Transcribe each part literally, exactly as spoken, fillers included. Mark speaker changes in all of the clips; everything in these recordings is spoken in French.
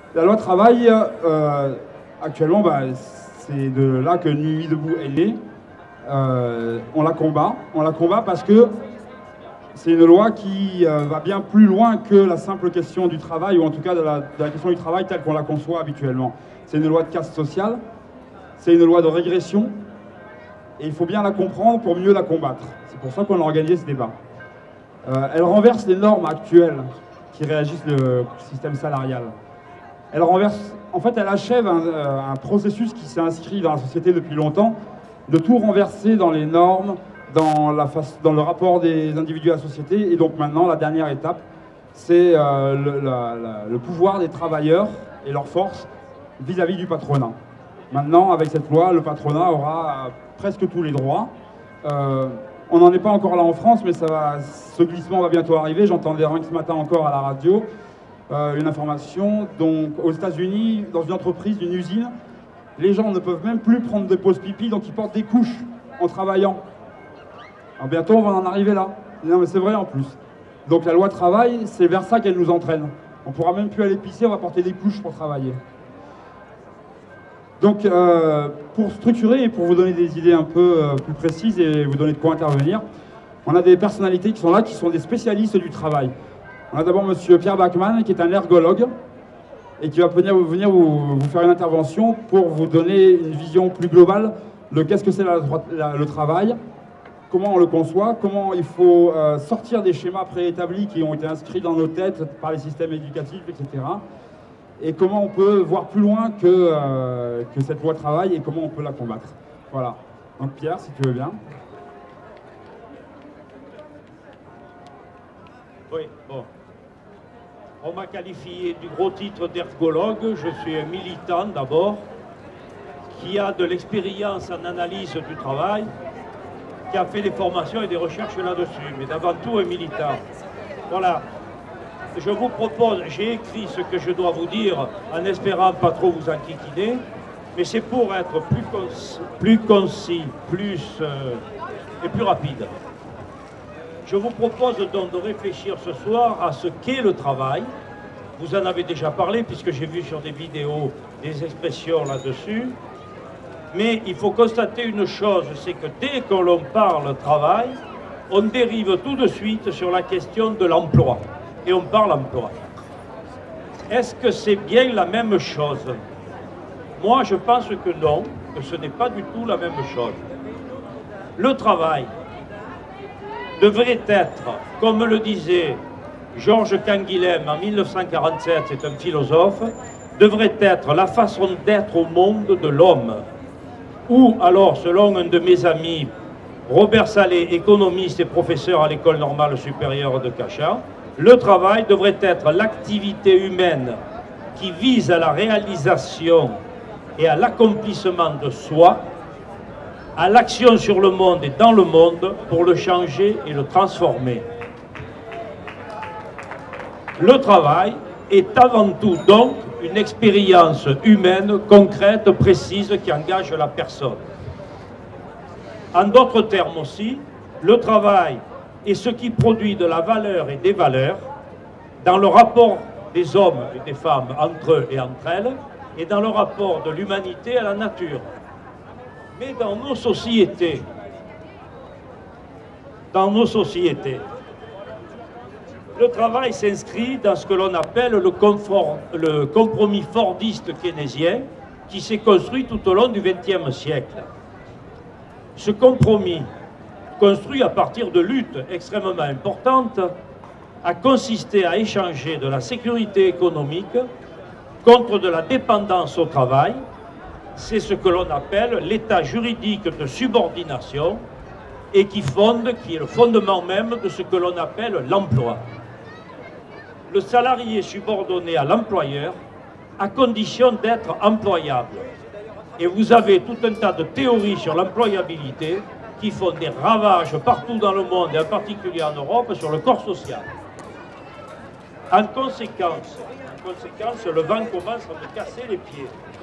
Speaker 1: La loi travail, euh, actuellement, bah, c'est de là que Nuit debout est née. Euh, on la combat. On la combat parce que c'est une loi qui euh, va bien plus loin que la simple question du travail, ou en tout cas de la, de la question du travail telle qu'on la conçoit habituellement. C'est une loi de caste sociale, c'est une loi de régression, et il faut bien la comprendre pour mieux la combattre. C'est pour ça qu'on a organisé ce débat. Euh, elle renverse les normes actuelles qui réagissent le système salarial. Elle renverse, en fait, elle achève un, euh, un processus qui s'est inscrit dans la société depuis longtemps, de tout renverser dans les normes, dans, la face, dans le rapport des individus à la société. Et donc maintenant, la dernière étape, c'est euh, le, la, la, le pouvoir des travailleurs et leur force vis-à-vis du patronat. Maintenant, avec cette loi, le patronat aura presque tous les droits. Euh, on n'en est pas encore là en France, mais ça va, ce glissement va bientôt arriver. J'entendais rien que ce matin encore à la radio euh, une information. Donc, aux États-Unis, dans une entreprise, une usine, les gens ne peuvent même plus prendre des pauses pipi, donc ils portent des couches en travaillant. Alors bientôt, on va en arriver là. Non, mais c'est vrai en plus. Donc la loi travail, c'est vers ça qu'elle nous entraîne. On ne pourra même plus aller pisser, on va porter des couches pour travailler. Donc, euh, pour structurer et pour vous donner des idées un peu euh, plus précises et vous donner de quoi intervenir, on a des personnalités qui sont là, qui sont des spécialistes du travail. On a d'abord monsieur Pierre Bachmann, qui est un ergologue, et qui va venir, venir vous, vous faire une intervention pour vous donner une vision plus globale de qu'est-ce que c'est la, la, le travail, comment on le conçoit, comment il faut euh, sortir des schémas préétablis qui ont été inscrits dans nos têtes par les systèmes éducatifs, et cetera. Et comment on peut voir plus loin que, euh, que cette loi travail et comment on peut la combattre. Voilà. Donc Pierre, si tu veux bien.
Speaker 2: Oui, bon. On m'a qualifié du gros titre d'ergologue. Je suis un militant d'abord, qui a de l'expérience en analyse du travail, qui a fait des formations et des recherches là-dessus, mais d'avant tout un militant. Voilà. Je vous propose, j'ai écrit ce que je dois vous dire en espérant pas trop vous enquiquiner, mais c'est pour être plus concis, plus, concis, plus euh, et plus rapide. Je vous propose donc de réfléchir ce soir à ce qu'est le travail. Vous en avez déjà parlé puisque j'ai vu sur des vidéos des expressions là-dessus. Mais il faut constater une chose, c'est que dès que l'on parle travail, on dérive tout de suite sur la question de l'emploi. Et on parle emploi. Est-ce que c'est bien la même chose? Moi, je pense que non, que ce n'est pas du tout la même chose. Le travail devrait être, comme le disait Georges Canguilhem en mille neuf cent quarante-sept, c'est un philosophe, devrait être la façon d'être au monde de l'homme. Ou alors, selon un de mes amis, Robert Salé, économiste et professeur à l'École normale supérieure de Cachan, le travail devrait être l'activité humaine qui vise à la réalisation et à l'accomplissement de soi, à l'action sur le monde et dans le monde pour le changer et le transformer. Le travail est avant tout donc une expérience humaine, concrète, précise, qui engage la personne. En d'autres termes aussi, le travail est ce qui produit de la valeur et des valeurs dans le rapport des hommes et des femmes entre eux et entre elles, et dans le rapport de l'humanité à la nature. Mais dans nos sociétés, dans nos sociétés, le travail s'inscrit dans ce que l'on appelle le, confort, le compromis fordiste keynésien qui s'est construit tout au long du vingtième siècle. Ce compromis, construit à partir de luttes extrêmement importantes, a consisté à échanger de la sécurité économique contre de la dépendance au travail. C'est ce que l'on appelle l'état juridique de subordination et qui fonde, qui est le fondement même de ce que l'on appelle l'emploi. Le salarié est subordonné à l'employeur à condition d'être employable. Et vous avez tout un tas de théories sur l'employabilité qui font des ravages partout dans le monde, et en particulier en Europe, sur le corps social. En conséquence, en conséquence, le vent commence à me casser les pieds.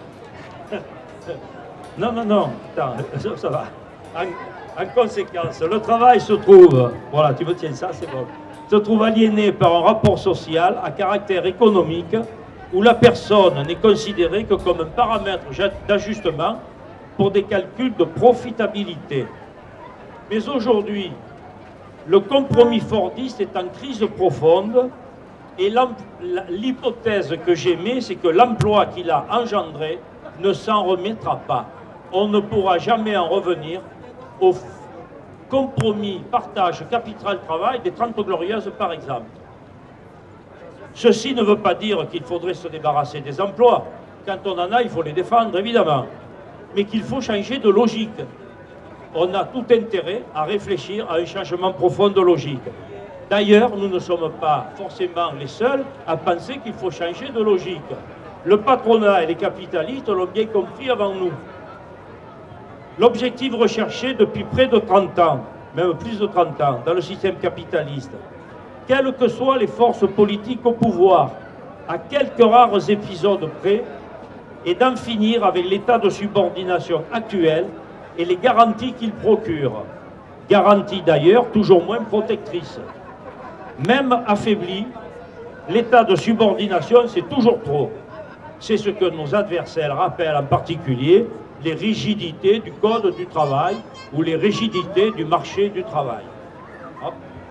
Speaker 2: Non, non, non, attends, ça, ça va. En, en conséquence, le travail se trouve, voilà, tu me tiens ça, c'est bon, se trouve aliéné par un rapport social à caractère économique où la personne n'est considérée que comme un paramètre d'ajustement pour des calculs de profitabilité. Mais aujourd'hui, le compromis fordiste est en crise profonde et l'hypothèse que j'émets, c'est que l'emploi qu'il a engendré ne s'en remettra pas. On ne pourra jamais en revenir au compromis, partage, capital-travail des Trente Glorieuses, par exemple. Ceci ne veut pas dire qu'il faudrait se débarrasser des emplois. Quand on en a, il faut les défendre, évidemment. Mais qu'il faut changer de logique. On a tout intérêt à réfléchir à un changement profond de logique. D'ailleurs, nous ne sommes pas forcément les seuls à penser qu'il faut changer de logique. Le patronat et les capitalistes l'ont bien compris avant nous. L'objectif recherché depuis près de trente ans, même plus de trente ans, dans le système capitaliste, quelles que soient les forces politiques au pouvoir, à quelques rares épisodes près, est d'en finir avec l'état de subordination actuel et les garanties qu'il procure. Garanties d'ailleurs toujours moins protectrices. Même affaibli, l'état de subordination, c'est toujours trop. C'est ce que nos adversaires rappellent en particulier les rigidités du Code du travail ou les rigidités du marché du travail. Hop.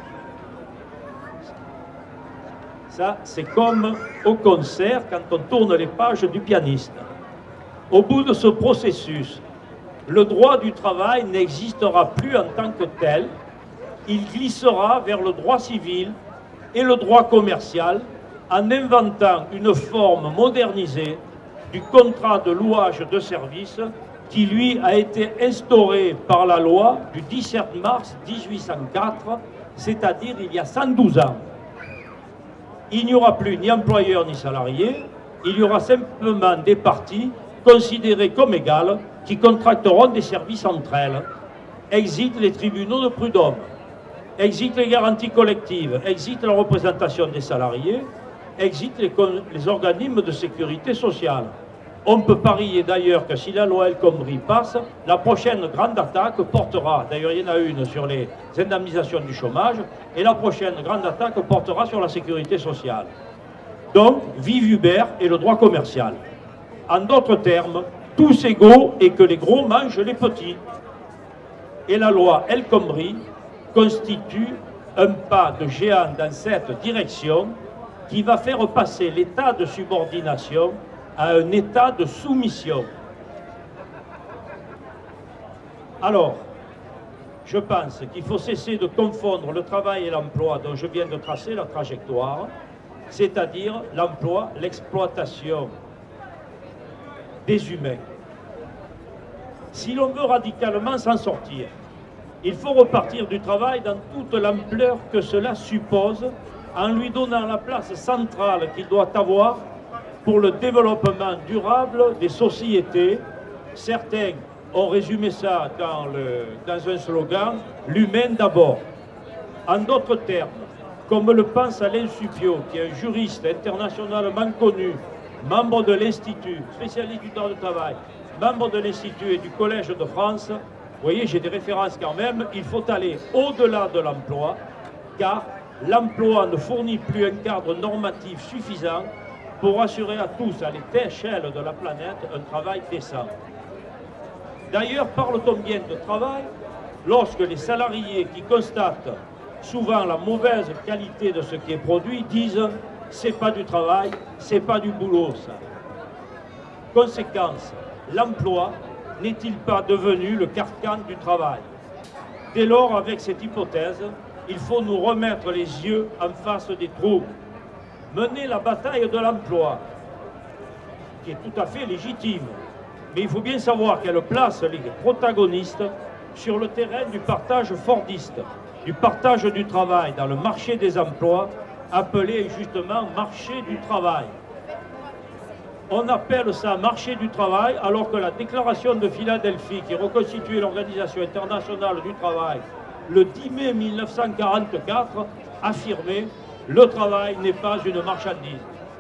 Speaker 2: Ça, c'est comme au concert quand on tourne les pages du pianiste. Au bout de ce processus, le droit du travail n'existera plus en tant que tel. Il glissera vers le droit civil et le droit commercial en inventant une forme modernisée du contrat de louage de service qui, lui, a été instauré par la loi du dix-sept mars mille huit cent quatre, c'est-à-dire il y a cent douze ans. Il n'y aura plus ni employeur ni salarié, il y aura simplement des parties considérées comme égales qui contracteront des services entre elles. Exit les tribunaux de prud'homme, exit les garanties collectives, exit la représentation des salariés, exit les, les organismes de sécurité sociale. On peut parier d'ailleurs que si la loi El Khomri passe, la prochaine grande attaque portera, d'ailleurs il y en a une sur les indemnisations du chômage, et la prochaine grande attaque portera sur la sécurité sociale. Donc, vive Hubert et le droit commercial. En d'autres termes, tous égaux et que les gros mangent les petits. Et la loi El Khomri constitue un pas de géant dans cette direction qui va faire passer l'état de subordination à un état de soumission. Alors, je pense qu'il faut cesser de confondre le travail et l'emploi dont je viens de tracer la trajectoire, c'est-à-dire l'emploi, l'exploitation des humains. Si l'on veut radicalement s'en sortir, il faut repartir du travail dans toute l'ampleur que cela suppose, en lui donnant la place centrale qu'il doit avoir pour le développement durable des sociétés. Certains ont résumé ça dans, le, dans un slogan, l'humain d'abord. En d'autres termes, comme le pense Alain Suppiot, qui est un juriste internationalement connu, membre de l'Institut, spécialiste du droit du travail, membre de l'Institut et du Collège de France, vous voyez, j'ai des références quand même, il faut aller au-delà de l'emploi, car l'emploi ne fournit plus un cadre normatif suffisant pour assurer à tous, à l'échelle de la planète, un travail décent. D'ailleurs, parle-t-on bien de travail lorsque les salariés qui constatent souvent la mauvaise qualité de ce qui est produit disent « c'est pas du travail, c'est pas du boulot ça ». Conséquence, l'emploi n'est-il pas devenu le carcan du travail? Dès lors, avec cette hypothèse, il faut nous remettre les yeux en face des trous. Mener la bataille de l'emploi, qui est tout à fait légitime, mais il faut bien savoir qu'elle place les protagonistes sur le terrain du partage fordiste, du partage du travail dans le marché des emplois, appelé justement marché du travail. On appelle ça marché du travail, alors que la déclaration de Philadelphie, qui reconstituait l'Organisation internationale du travail, le dix mai mille neuf cent quarante-quatre, affirmait « Le travail n'est pas une marchandise ».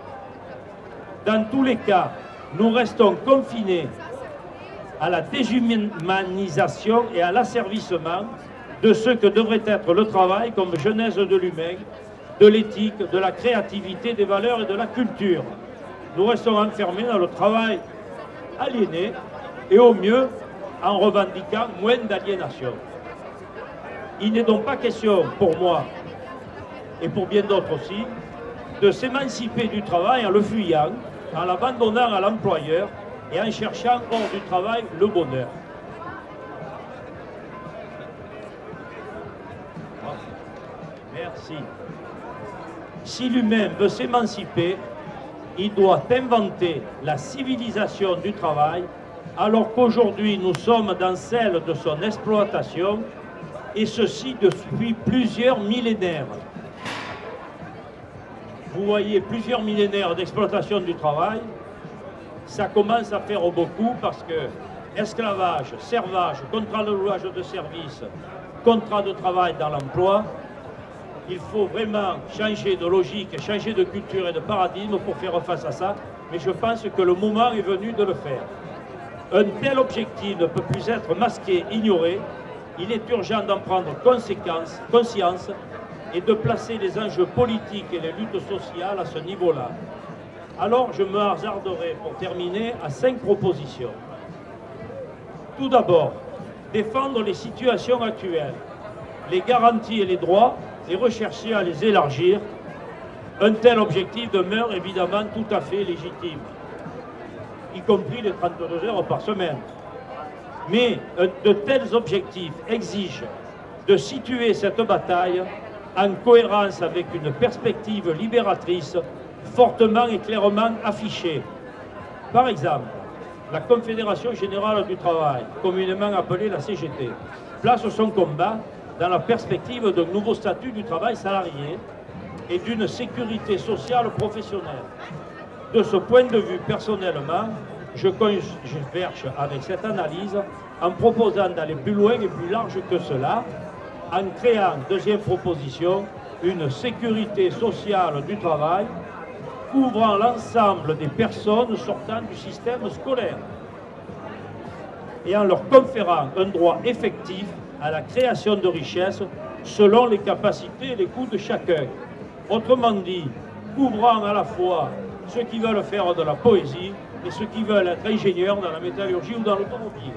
Speaker 2: Dans tous les cas, nous restons confinés à la déshumanisation et à l'asservissement de ce que devrait être le travail comme genèse de l'humain, de l'éthique, de la créativité, des valeurs et de la culture. nous restons enfermés dans le travail aliéné et au mieux en revendiquant moins d'aliénation. Il n'est donc pas question pour moi et pour bien d'autres aussi de s'émanciper du travail en le fuyant, en l'abandonnant à l'employeur et en cherchant hors du travail le bonheur. Merci. Si l'humain veut s'émanciper, il doit inventer la civilisation du travail, alors qu'aujourd'hui nous sommes dans celle de son exploitation, et ceci depuis plusieurs millénaires. Vous voyez, plusieurs millénaires d'exploitation du travail, ça commence à faire beaucoup parce que esclavage, servage, contrat de louage de service, contrat de travail dans l'emploi, il faut vraiment changer de logique, changer de culture et de paradigme pour faire face à ça, mais je pense que le moment est venu de le faire. Un tel objectif ne peut plus être masqué, ignoré. Il est urgent d'en prendre conséquence, conscience et de placer les enjeux politiques et les luttes sociales à ce niveau-là. Alors je me hasarderai pour terminer à cinq propositions. Tout d'abord, défendre les situations actuelles, les garanties et les droits et rechercher à les élargir. Un tel objectif demeure évidemment tout à fait légitime, y compris les trente-deux heures par semaine. Mais de tels objectifs exigent de situer cette bataille en cohérence avec une perspective libératrice fortement et clairement affichée. Par exemple, la Confédération Générale du Travail, communément appelée la C G T, place son combat dans la perspective d'un nouveau statut du travail salarié et d'une sécurité sociale professionnelle. De ce point de vue, personnellement, je converge avec cette analyse en proposant d'aller plus loin et plus large que cela, en créant, deuxième proposition, une sécurité sociale du travail couvrant l'ensemble des personnes sortant du système scolaire et en leur conférant un droit effectif à la création de richesses selon les capacités et les coûts de chacun. Autrement dit, couvrant à la fois ceux qui veulent faire de la poésie et ceux qui veulent être ingénieurs dans la métallurgie ou dans l'automobile.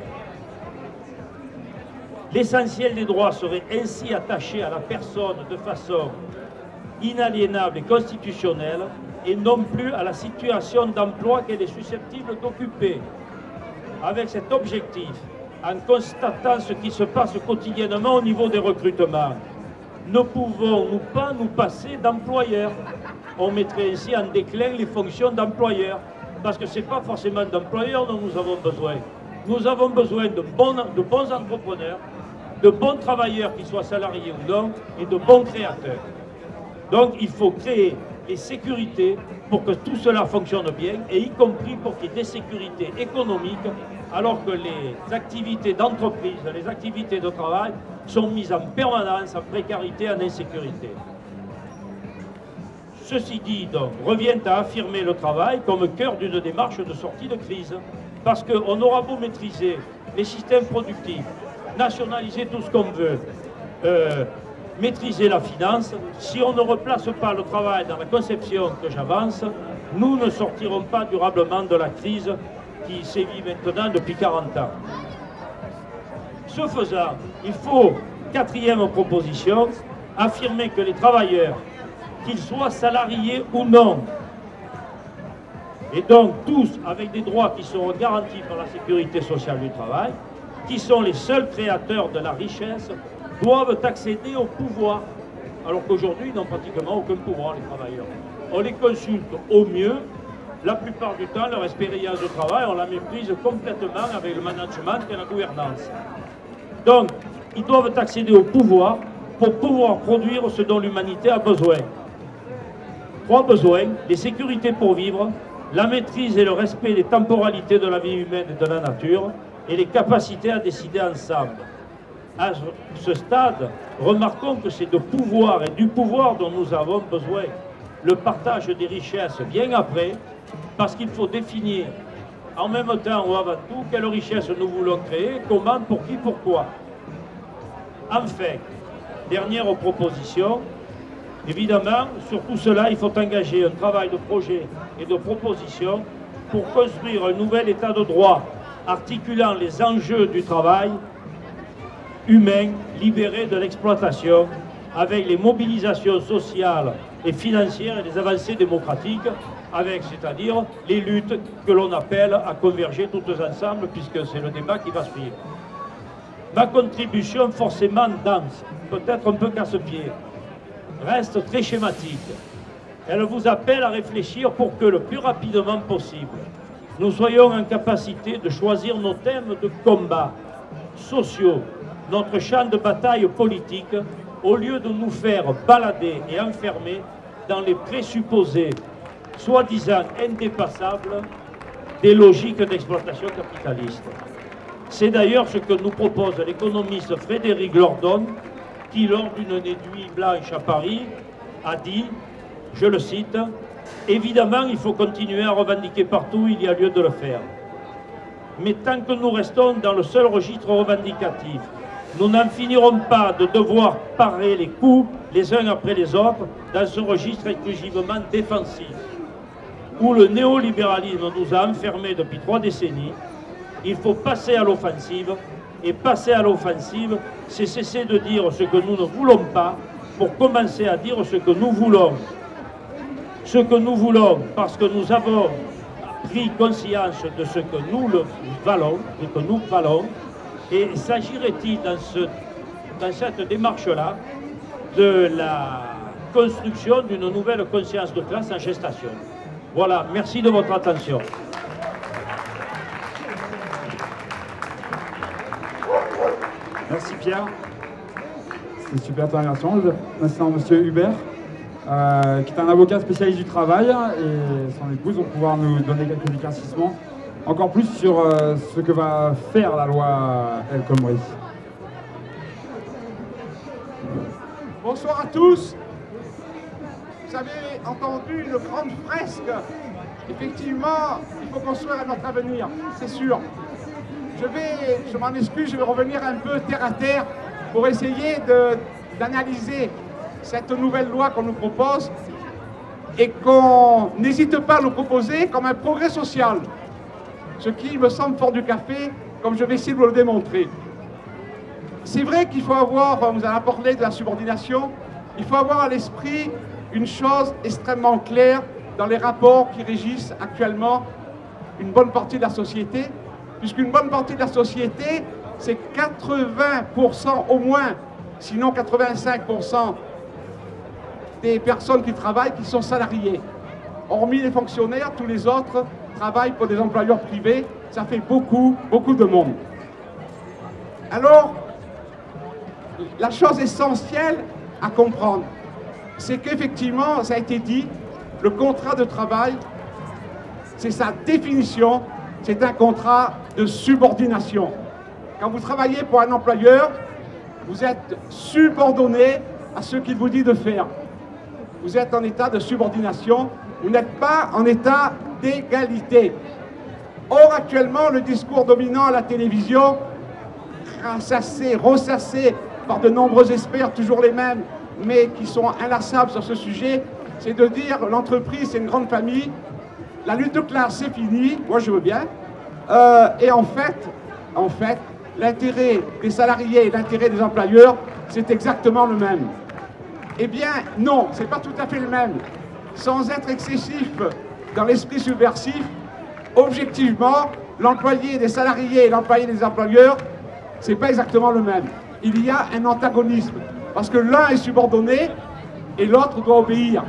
Speaker 2: L'essentiel des droits serait ainsi attaché à la personne de façon inaliénable et constitutionnelle et non plus à la situation d'emploi qu'elle est susceptible d'occuper. Avec cet objectif, en constatant ce qui se passe quotidiennement au niveau des recrutements, ne pouvons-nous pas nous passer d'employeurs? On mettrait ainsi en déclin les fonctions d'employeurs, parce que ce n'est pas forcément d'employeurs dont nous avons besoin. Nous avons besoin de bons, de bons entrepreneurs, de bons travailleurs, qui soient salariés ou non, et de bons créateurs. Donc il faut créer les sécurités pour que tout cela fonctionne bien, et y compris pour qu'il y ait des sécurités économiques, alors que les activités d'entreprise, les activités de travail sont mises en permanence en précarité, en insécurité. Ceci dit, donc, revient à affirmer le travail comme cœur d'une démarche de sortie de crise, parce qu'on aura beau maîtriser les systèmes productifs, nationaliser tout ce qu'on veut, euh, maîtriser la finance, si on ne replace pas le travail dans la conception que j'avance, nous ne sortirons pas durablement de la crise qui sévit maintenant depuis quarante ans. Ce faisant, il faut, quatrième proposition, affirmer que les travailleurs, qu'ils soient salariés ou non, et donc tous avec des droits qui seront garantis par la sécurité sociale du travail, qui sont les seuls créateurs de la richesse, doivent accéder au pouvoir, alors qu'aujourd'hui, ils n'ont pratiquement aucun pouvoir, les travailleurs. On les consulte au mieux, la plupart du temps, leur expérience de travail, on la méprise complètement avec le management et la gouvernance. Donc, ils doivent accéder au pouvoir pour pouvoir produire ce dont l'humanité a besoin. Trois besoins, les sécurités pour vivre, la maîtrise et le respect des temporalités de la vie humaine et de la nature, et les capacités à décider ensemble. À ce stade, remarquons que c'est de pouvoir et du pouvoir dont nous avons besoin. Le partage des richesses vient après, parce qu'il faut définir en même temps ou avant tout quelle richesse nous voulons créer, comment, pour qui, pourquoi. Enfin, dernière proposition, évidemment, sur tout cela, il faut engager un travail de projet et de propositions pour construire un nouvel état de droit articulant les enjeux du travail humain libéré de l'exploitation avec les mobilisations sociales et financières et les avancées démocratiques, avec, c'est-à-dire, les luttes que l'on appelle à converger toutes ensemble, puisque c'est le débat qui va suivre. Ma contribution, forcément dense, peut-être un peu casse-pied, reste très schématique. Elle vous appelle à réfléchir pour que le plus rapidement possible, nous soyons en capacité de choisir nos thèmes de combat sociaux, notre champ de bataille politique, au lieu de nous faire balader et enfermer dans les présupposés soi-disant indépassables des logiques d'exploitation capitaliste. C'est d'ailleurs ce que nous propose l'économiste Frédéric Lordon, qui, lors d'une nuit blanche à Paris, a dit, je le cite, « Évidemment, il faut continuer à revendiquer partout, il y a lieu de le faire. Mais tant que nous restons dans le seul registre revendicatif, nous n'en finirons pas de devoir parer les coups les uns après les autres dans ce registre exclusivement défensif, où le néolibéralisme nous a enfermés depuis trois décennies. Il faut passer à l'offensive, et passer à l'offensive, c'est cesser de dire ce que nous ne voulons pas pour commencer à dire ce que nous voulons. Ce que nous voulons, parce que nous avons pris conscience de ce que nous le valons, de ce que nous valons, et s'agirait-il dans, ce, dans cette démarche-là de la construction d'une nouvelle conscience de classe en gestation. Voilà, merci de votre attention.
Speaker 1: Merci Pierre. C'est super intéressant. Maintenant, monsieur Hubert, euh, qui est un avocat spécialiste du travail, et son épouse vont pouvoir nous donner quelques éclaircissements encore plus sur euh, ce que va faire la loi El Khomri.
Speaker 3: Bonsoir à tous. Vous avez entendu une grande fresque. Effectivement, il faut construire notre avenir, c'est sûr. Je vais, je m'en excuse, je vais revenir un peu terre à terre pour essayer d'analyser cette nouvelle loi qu'on nous propose et qu'on n'hésite pas à nous proposer comme un progrès social. Ce qui me semble fort du café, comme je vais essayer de vous le démontrer. C'est vrai qu'il faut avoir, vous avez parlé de la subordination, il faut avoir à l'esprit une chose extrêmement claire dans les rapports qui régissent actuellement une bonne partie de la société, puisqu'une bonne partie de la société, c'est quatre-vingts pour cent au moins, sinon quatre-vingt-cinq pour cent des personnes qui travaillent qui sont salariées. Hormis les fonctionnaires, tous les autres travaillent pour des employeurs privés, ça fait beaucoup, beaucoup de monde. Alors, la chose essentielle à comprendre, c'est qu'effectivement, ça a été dit, le contrat de travail, c'est sa définition, c'est un contrat de subordination. Quand vous travaillez pour un employeur, vous êtes subordonné à ce qu'il vous dit de faire. Vous êtes en état de subordination, vous n'êtes pas en état d'égalité. Or, actuellement, le discours dominant à la télévision, ressassé, ressassé par de nombreux experts, toujours les mêmes, mais qui sont inlassables sur ce sujet, c'est de dire l'entreprise, c'est une grande famille, la lutte de classe, c'est fini, moi je veux bien, euh, et en fait, en fait, l'intérêt des salariés et l'intérêt des employeurs, c'est exactement le même. Eh bien, non, c'est pas tout à fait le même. Sans être excessif dans l'esprit subversif, objectivement, l'employé des salariés et l'employé des employeurs, c'est pas exactement le même. Il y a un antagonisme, parce que l'un est subordonné et l'autre doit obéir.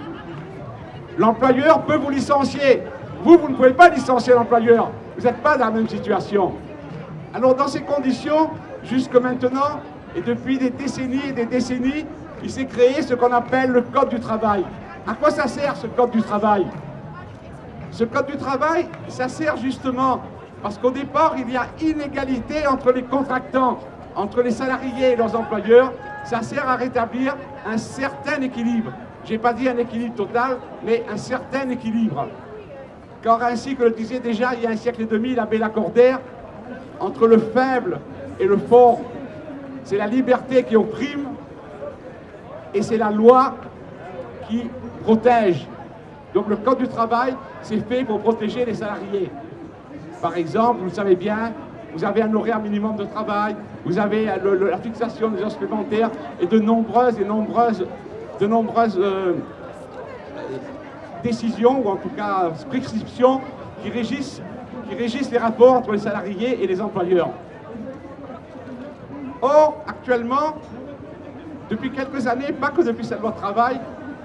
Speaker 3: L'employeur peut vous licencier. Vous, vous ne pouvez pas licencier l'employeur. Vous n'êtes pas dans la même situation. Alors, dans ces conditions, jusque maintenant, et depuis des décennies et des décennies, il s'est créé ce qu'on appelle le Code du travail. À quoi ça sert, ce Code du travail? Ce Code du travail, ça sert justement parce qu'au départ, il y a inégalité entre les contractants, entre les salariés et leurs employeurs. Ça sert à rétablir un certain équilibre. Je n'ai pas dit un équilibre total, mais un certain équilibre. Car ainsi que le disait déjà il y a un siècle et demi l'abbé Lacordaire, entre le faible et le fort, c'est la liberté qui opprime et c'est la loi qui protège. Donc le Code du travail, c'est fait pour protéger les salariés. Par exemple, vous le savez bien, vous avez un horaire minimum de travail, vous avez le, le, la fixation des heures supplémentaires et de nombreuses et nombreuses, de nombreuses euh, décisions, ou en tout cas prescriptions, qui régissent, qui régissent les rapports entre les salariés et les employeurs. Or, actuellement, depuis quelques années, pas que depuis cette loi de travail,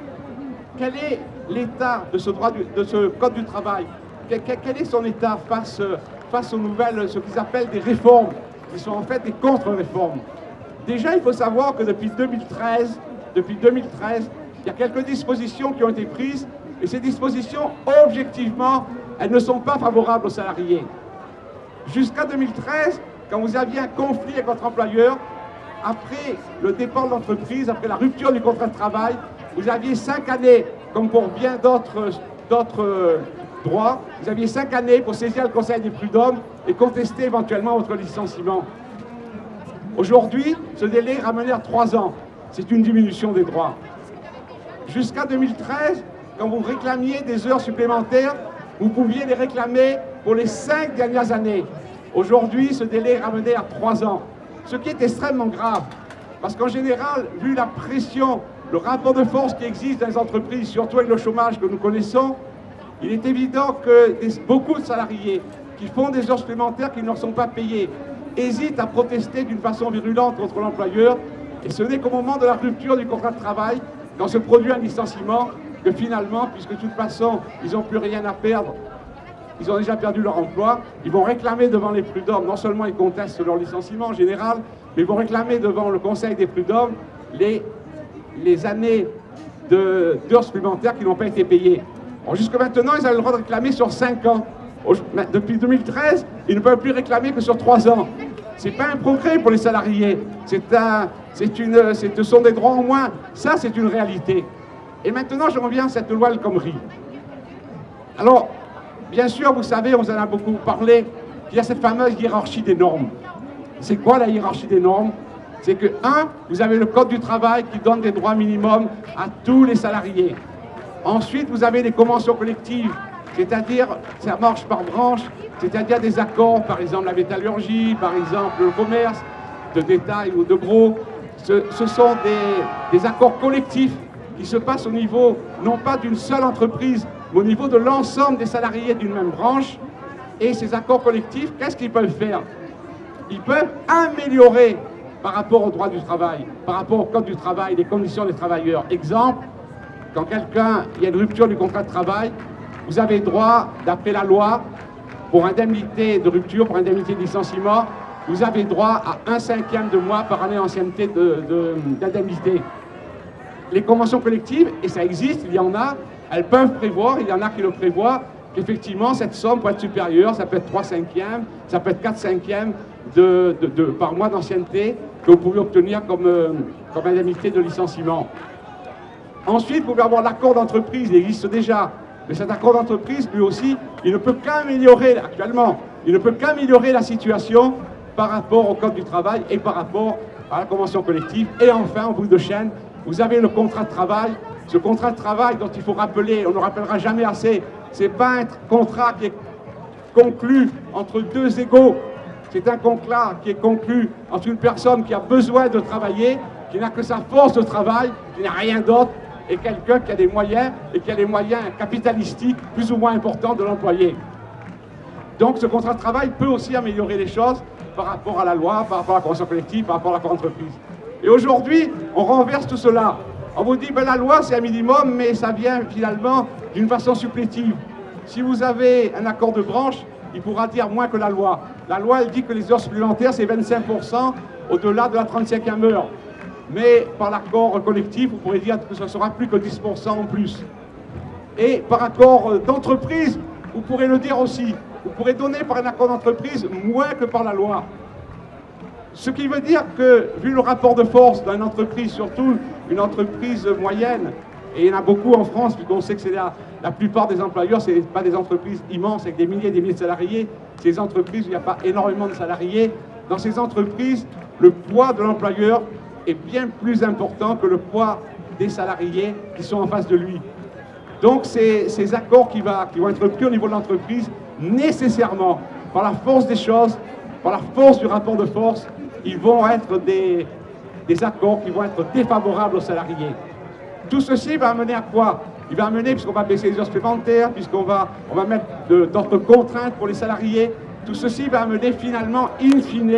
Speaker 3: quel est l'état de ce droit, du, de ce Code du travail? Quel, quel est son état face, face aux nouvelles, ce qu'ils appellent des réformes, qui sont en fait des contre-réformes? Déjà, il faut savoir que depuis deux mille treize, depuis deux mille treize, il y a quelques dispositions qui ont été prises, et ces dispositions, objectivement, elles ne sont pas favorables aux salariés. Jusqu'à deux mille treize, quand vous aviez un conflit avec votre employeur, après le départ de l'entreprise, après la rupture du contrat de travail, vous aviez cinq années, comme pour bien d'autres d'autres droits, vous aviez cinq années pour saisir le Conseil des prud'hommes et contester éventuellement votre licenciement. Aujourd'hui, ce délai est ramené à trois ans. C'est une diminution des droits. Jusqu'à deux mille treize, quand vous réclamiez des heures supplémentaires, vous pouviez les réclamer pour les cinq dernières années. Aujourd'hui, ce délai est ramené à trois ans. Ce qui est extrêmement grave, parce qu'en général, vu la pression, le rapport de force qui existe dans les entreprises, surtout avec le chômage que nous connaissons, il est évident que des, beaucoup de salariés qui font des heures supplémentaires qui ne leur sont pas payées hésitent à protester d'une façon virulente contre l'employeur, et ce n'est qu'au moment de la rupture du contrat de travail, quand se produit un licenciement, que finalement, puisque de toute façon, ils n'ont plus rien à perdre, ils ont déjà perdu leur emploi, ils vont réclamer devant les prud'hommes, non seulement ils contestent leur licenciement en général, mais ils vont réclamer devant le Conseil des prud'hommes les, les années d'heures supplémentaires qui n'ont pas été payées. Jusqu'à maintenant, ils avaient le droit de réclamer sur cinq ans. Depuis deux mille treize, ils ne peuvent plus réclamer que sur trois ans. Ce n'est pas un progrès pour les salariés, c'est un, c'est une, ce sont des droits en moins. Ça, c'est une réalité. Et maintenant, je reviens à cette loi El Khomri. Alors, bien sûr, vous savez, on en a beaucoup parlé, qu'il y a cette fameuse hiérarchie des normes. C'est quoi la hiérarchie des normes? C'est que, un, vous avez le Code du travail qui donne des droits minimums à tous les salariés. Ensuite, vous avez les conventions collectives, c'est-à-dire, ça marche par branche, c'est-à-dire des accords, par exemple la métallurgie, par exemple le commerce, de détail ou de gros. Ce, ce sont des, des accords collectifs qui se passent au niveau, non pas d'une seule entreprise, mais au niveau de l'ensemble des salariés d'une même branche. Et ces accords collectifs, qu'est-ce qu'ils peuvent faire? Ils peuvent améliorer par rapport au droit du travail, par rapport au Code du travail, les conditions des travailleurs. Exemple, quand quelqu'un, il y a une rupture du contrat de travail, vous avez droit, d'après la loi, pour indemnité de rupture, pour indemnité de licenciement, vous avez droit à un cinquième de mois par année d'ancienneté d'indemnité. Les conventions collectives, et ça existe, il y en a, elles peuvent prévoir, il y en a qui le prévoient, qu'effectivement cette somme peut être supérieure, ça peut être trois cinquièmes, ça peut être quatre cinquièmes de, de, de, par mois d'ancienneté que vous pouvez obtenir comme, euh, comme indemnité de licenciement. Ensuite, vous pouvez avoir l'accord d'entreprise, il existe déjà, mais cet accord d'entreprise, lui aussi, il ne peut qu'améliorer, actuellement, il ne peut qu'améliorer la situation par rapport au Code du travail et par rapport à la convention collective. Et enfin, en bout de chaîne, vous avez le contrat de travail. Ce contrat de travail dont il faut rappeler, on ne rappellera jamais assez, ce n'est pas un contrat qui est conclu entre deux égaux. C'est un contrat qui est conclu entre une personne qui a besoin de travailler, qui n'a que sa force de travail, qui n'a rien d'autre, et quelqu'un qui a des moyens, et qui a les moyens capitalistiques plus ou moins importants de l'employé. Donc ce contrat de travail peut aussi améliorer les choses par rapport à la loi, par rapport à la convention collective, par rapport à l'accord d'entreprise. Et aujourd'hui, on renverse tout cela. On vous dit, ben, la loi c'est un minimum, mais ça vient finalement d'une façon supplétive. Si vous avez un accord de branche, il pourra dire moins que la loi. La loi, elle dit que les heures supplémentaires, c'est vingt-cinq pour cent au-delà de la trente-cinquième heure. Mais par l'accord collectif, vous pourrez dire que ce ne sera plus que dix pour cent en plus. Et par accord d'entreprise, vous pourrez le dire aussi. Vous pourrez donner par un accord d'entreprise moins que par la loi. Ce qui veut dire que, vu le rapport de force d'une entreprise, surtout une entreprise moyenne, et il y en a beaucoup en France, puisqu'on sait que c'est la, la plupart des employeurs, ce n'est pas des entreprises immenses avec des milliers et des milliers de salariés, c'est des entreprises où il n'y a pas énormément de salariés. Dans ces entreprises, le poids de l'employeur est bien plus important que le poids des salariés qui sont en face de lui. Donc ces, ces accords qui, va, qui vont être pris au niveau de l'entreprise, nécessairement, par la force des choses, par la force du rapport de force, ils vont être des, des accords qui vont être défavorables aux salariés. Tout ceci va amener à quoi? Il va amener, puisqu'on va baisser les heures supplémentaires, puisqu'on va, on va mettre d'autres contraintes pour les salariés, tout ceci va amener finalement, in fine,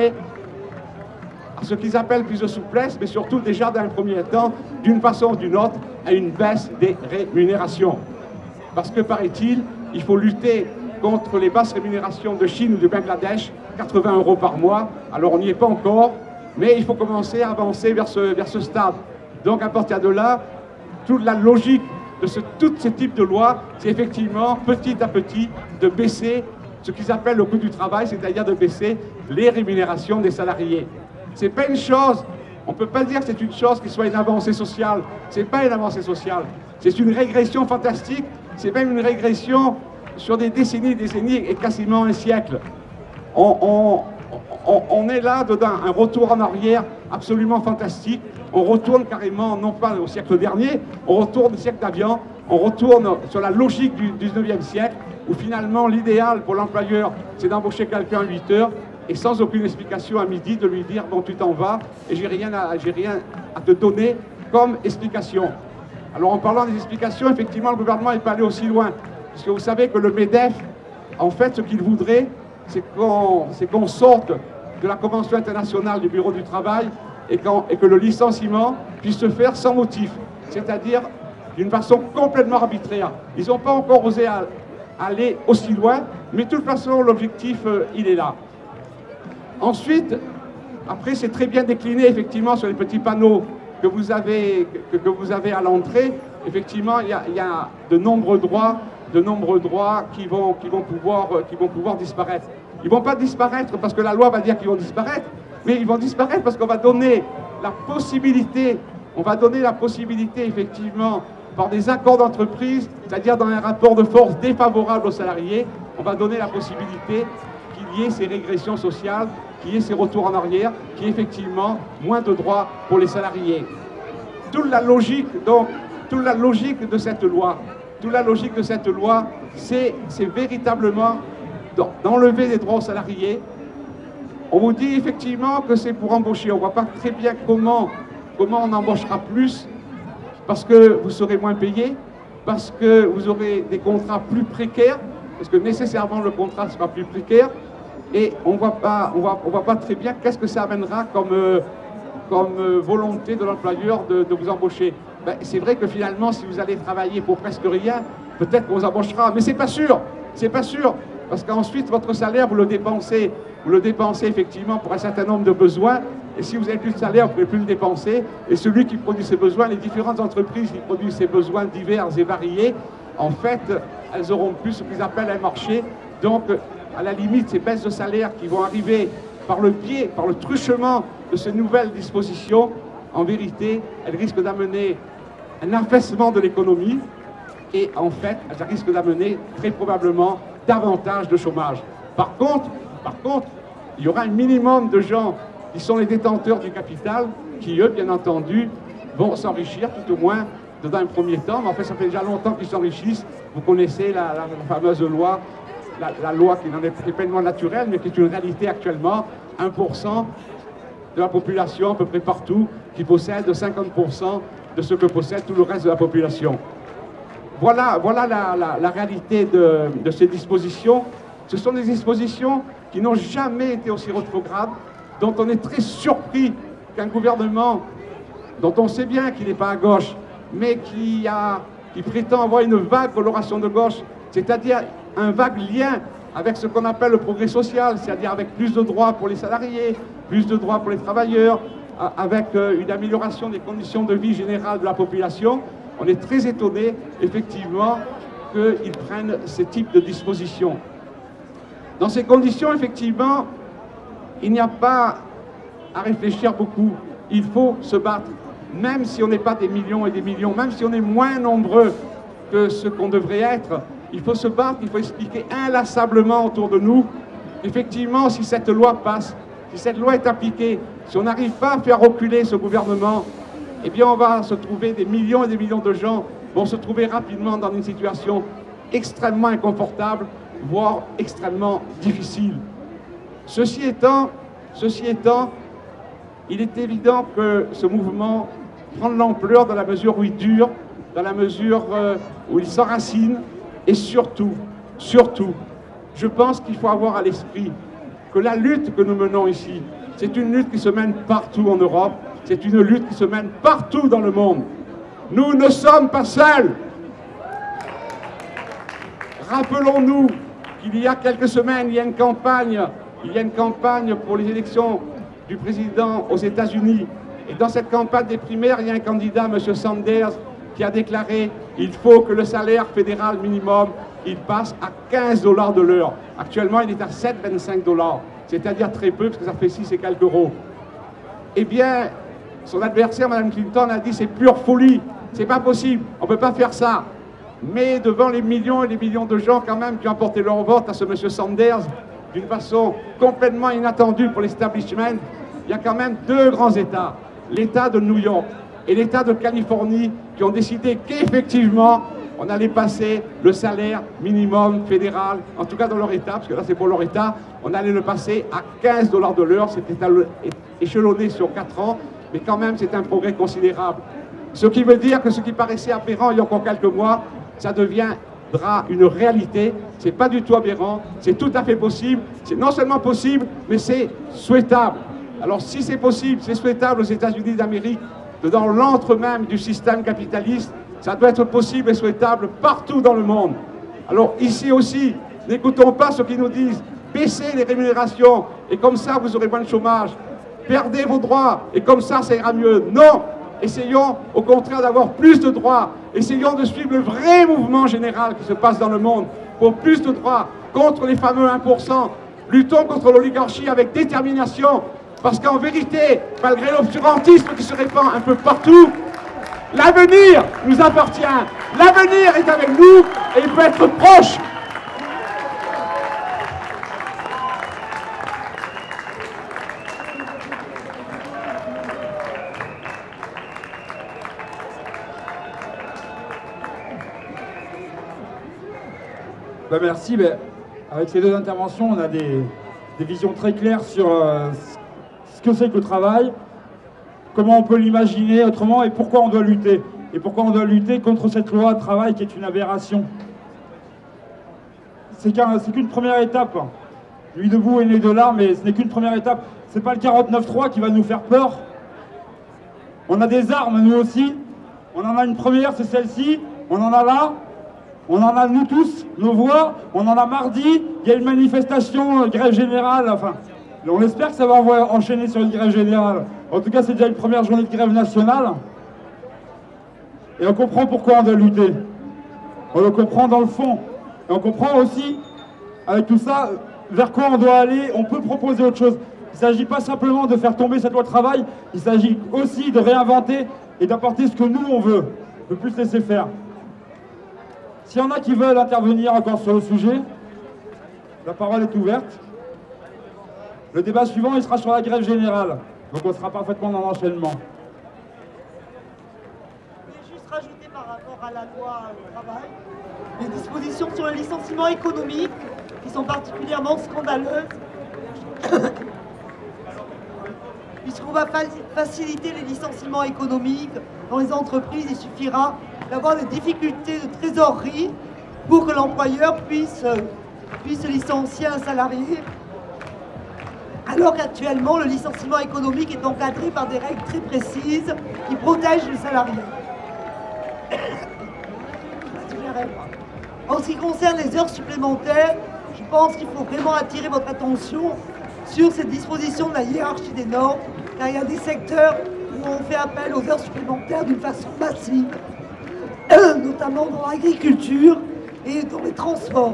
Speaker 3: à ce qu'ils appellent plus de souplesse, mais surtout déjà dans un premier temps, d'une façon ou d'une autre, à une baisse des rémunérations. Parce que, paraît-il, il faut lutter contre les basses rémunérations de Chine ou de Bangladesh, quatre-vingts euros par mois. Alors on n'y est pas encore, mais il faut commencer à avancer vers ce, vers ce stade. Donc à partir de là, toute la logique de ce, tous ces types de lois, c'est effectivement petit à petit de baisser ce qu'ils appellent le coût du travail, c'est-à-dire de baisser les rémunérations des salariés. C'est pas une chose, on ne peut pas dire que c'est une chose qui soit une avancée sociale. C'est pas une avancée sociale, c'est une régression fantastique, c'est même une régression sur des décennies, des décennies et quasiment un siècle. On, on, on, on est là dedans, un retour en arrière absolument fantastique. On retourne carrément, non pas au siècle dernier, on retourne au siècle d'Avian, on retourne sur la logique du dix-neuvième siècle, où finalement l'idéal pour l'employeur, c'est d'embaucher quelqu'un à huit heures, et sans aucune explication à midi, de lui dire « bon, tu t'en vas, et j'ai rien, à, j'ai rien à te donner comme explication ». Alors en parlant des explications, effectivement, le gouvernement n'est pas allé aussi loin, parce que vous savez que le MEDEF, en fait, ce qu'il voudrait, c'est qu'on c'est qu'on sorte de la Convention internationale du Bureau du travail, et, quand, et que le licenciement puisse se faire sans motif, c'est-à-dire d'une façon complètement arbitraire. Ils n'ont pas encore osé à, aller aussi loin, mais de toute façon, l'objectif, euh, il est là. Ensuite, après, c'est très bien décliné, effectivement, sur les petits panneaux que vous avez, que, que vous avez à l'entrée. Effectivement, il y, a, il y a de nombreux droits, de nombreux droits qui vont, qui vont, pouvoir, qui vont pouvoir disparaître. Ils ne vont pas disparaître parce que la loi va dire qu'ils vont disparaître, mais ils vont disparaître parce qu'on va donner la possibilité, on va donner la possibilité, effectivement, par des accords d'entreprise, c'est-à-dire dans un rapport de force défavorable aux salariés, on va donner la possibilité qu'il y ait ces régressions sociales, qu'il y ait ces retours en arrière, qu'il y ait effectivement moins de droits pour les salariés. Toute la logique, donc, toute la logique de cette loi, toute la logique de cette loi, c'est véritablement d'enlever des droits aux salariés. On vous dit effectivement que c'est pour embaucher. On ne voit pas très bien comment, comment on embauchera plus, parce que vous serez moins payé, parce que vous aurez des contrats plus précaires, parce que nécessairement le contrat sera plus précaire, et on voit pas, on voit, on voit pas très bien qu'est-ce que ça amènera comme, euh, comme euh, volonté de l'employeur de, de vous embaucher. Ben, c'est vrai que finalement, si vous allez travailler pour presque rien, peut-être qu'on vous embauchera, mais c'est pas sûr, c'est pas sûr, parce qu'ensuite votre salaire, vous le dépensez, vous le dépensez effectivement pour un certain nombre de besoins, et si vous n'avez plus de salaire, vous ne pouvez plus le dépenser, et celui qui produit ces besoins, les différentes entreprises qui produisent ces besoins divers et variés, en fait, elles auront plus ce qu'ils appellent un marché. Donc, à la limite, ces baisses de salaire qui vont arriver par le biais, par le truchement de ces nouvelles dispositions, en vérité, elles risquent d'amener un affaissement de l'économie, et en fait, elles risquent d'amener très probablement davantage de chômage. Par contre, par contre, il y aura un minimum de gens qui sont les détenteurs du capital, qui eux, bien entendu, vont s'enrichir, tout au moins dans un premier temps. Mais en fait, ça fait déjà longtemps qu'ils s'enrichissent. Vous connaissez la, la, la fameuse loi, la, la loi qui n'en est pas pleinement naturelle, mais qui est une réalité actuellement, un pour cent de la population, à peu près partout, qui possède cinquante pour cent de ce que possède tout le reste de la population. Voilà, voilà la, la, la réalité de, de ces dispositions. Ce sont des dispositions qui n'ont jamais été aussi rétrogrades, dont on est très surpris qu'un gouvernement, dont on sait bien qu'il n'est pas à gauche, mais qui, a, qui prétend avoir une vague coloration de gauche, c'est-à-dire un vague lien avec ce qu'on appelle le progrès social, c'est-à-dire avec plus de droits pour les salariés, plus de droits pour les travailleurs, avec une amélioration des conditions de vie générales de la population. On est très étonné, effectivement, qu'ils prennent ces types de dispositions. Dans ces conditions, effectivement, il n'y a pas à réfléchir beaucoup. Il faut se battre, même si on n'est pas des millions et des millions, même si on est moins nombreux que ce qu'on devrait être. Il faut se battre, il faut expliquer inlassablement autour de nous, effectivement, si cette loi passe, si cette loi est appliquée, si on n'arrive pas à faire reculer ce gouvernement, eh bien on va se trouver des millions et des millions de gens vont se trouver rapidement dans une situation extrêmement inconfortable, voire extrêmement difficile. Ceci étant, ceci étant, il est évident que ce mouvement prend de l'ampleur dans la mesure où il dure, dans la mesure euh, où il s'enracine, et surtout, surtout, je pense qu'il faut avoir à l'esprit que la lutte que nous menons ici, c'est une lutte qui se mène partout en Europe, c'est une lutte qui se mène partout dans le monde. Nous ne sommes pas seuls. Rappelons-nous qu'il y a quelques semaines, il y a une campagne, il y a une campagne pour les élections du président aux États-Unis. Et dans cette campagne des primaires, il y a un candidat, M. Sanders, qui a déclaré qu'il faut que le salaire fédéral minimum, il passe à quinze dollars de l'heure. Actuellement, il est à sept virgule vingt-cinq dollars, c'est-à-dire très peu, parce que ça fait six et quelques euros. Eh bien, son adversaire, Mme Clinton, a dit c'est pure folie, c'est pas possible, on ne peut pas faire ça. Mais devant les millions et les millions de gens quand même qui ont apporté leur vote à ce M. Sanders, d'une façon complètement inattendue pour l'establishment, il y a quand même deux grands États, l'État de New York et l'État de Californie, qui ont décidé qu'effectivement, on allait passer le salaire minimum fédéral, en tout cas dans leur État, parce que là c'est pour leur État, on allait le passer à quinze dollars de l'heure, c'était échelonné sur quatre ans, mais quand même c'est un progrès considérable. Ce qui veut dire que ce qui paraissait aberrant il y a encore quelques mois, ça deviendra une réalité, c'est pas du tout aberrant, c'est tout à fait possible, c'est non seulement possible, mais c'est souhaitable. Alors si c'est possible, c'est souhaitable aux États-Unis d'Amérique, dans l'antre même du système capitaliste, ça doit être possible et souhaitable partout dans le monde. Alors ici aussi, n'écoutons pas ceux qui nous disent baissez les rémunérations et comme ça vous aurez moins de chômage, perdez vos droits et comme ça ça ira mieux. Non, essayons au contraire d'avoir plus de droits, essayons de suivre le vrai mouvement général qui se passe dans le monde pour plus de droits contre les fameux un pour cent. Luttons contre l'oligarchie avec détermination, parce qu'en vérité, malgré l'obscurantisme qui se répand un peu partout, l'avenir nous appartient, l'avenir est avec nous et il peut être proche.
Speaker 1: Ben merci, ben, avec ces deux interventions, on a des, des visions très claires sur euh, ce que c'est que le travail, comment on peut l'imaginer autrement et pourquoi on doit lutter. Et pourquoi on doit lutter contre cette loi de travail qui est une aberration. C'est qu'un, c'est qu'une première étape. Nuit debout est né de là, mais ce n'est qu'une première étape. C'est pas le quarante-neuf trois qui va nous faire peur. On a des armes, nous aussi. On en a une première, c'est celle-ci. On en a là. On en a nous tous, nos voix. On en a mardi. Il y a une manifestation, euh, grève générale. Enfin, on espère que ça va enchaîner sur une grève générale. En tout cas, c'est déjà une première journée de grève nationale. Et on comprend pourquoi on doit lutter. On le comprend dans le fond. Et on comprend aussi, avec tout ça, vers quoi on doit aller. On peut proposer autre chose. Il ne s'agit pas simplement de faire tomber cette loi de travail. Il s'agit aussi de réinventer et d'apporter ce que nous, on veut. On ne peut plus laisser faire. S'il y en a qui veulent intervenir encore sur le sujet, la parole est ouverte. Le débat suivant, il sera sur la grève générale. Donc on sera parfaitement dans l'enchaînement.
Speaker 4: Je voulais juste rajouter par rapport à la loi euh, travail, les dispositions sur le licenciement économique qui sont particulièrement scandaleuses. Puisqu'on va faciliter les licenciements économiques dans les entreprises, il suffira d'avoir des difficultés de trésorerie pour que l'employeur puisse, puisse licencier un salarié. Alors qu'actuellement, le licenciement économique est encadré par des règles très précises qui protègent le salarié. En ce qui concerne les heures supplémentaires, je pense qu'il faut vraiment attirer votre attention sur cette disposition de la hiérarchie des normes, car il y a des secteurs où on fait appel aux heures supplémentaires d'une façon massive, notamment dans l'agriculture et dans les transports.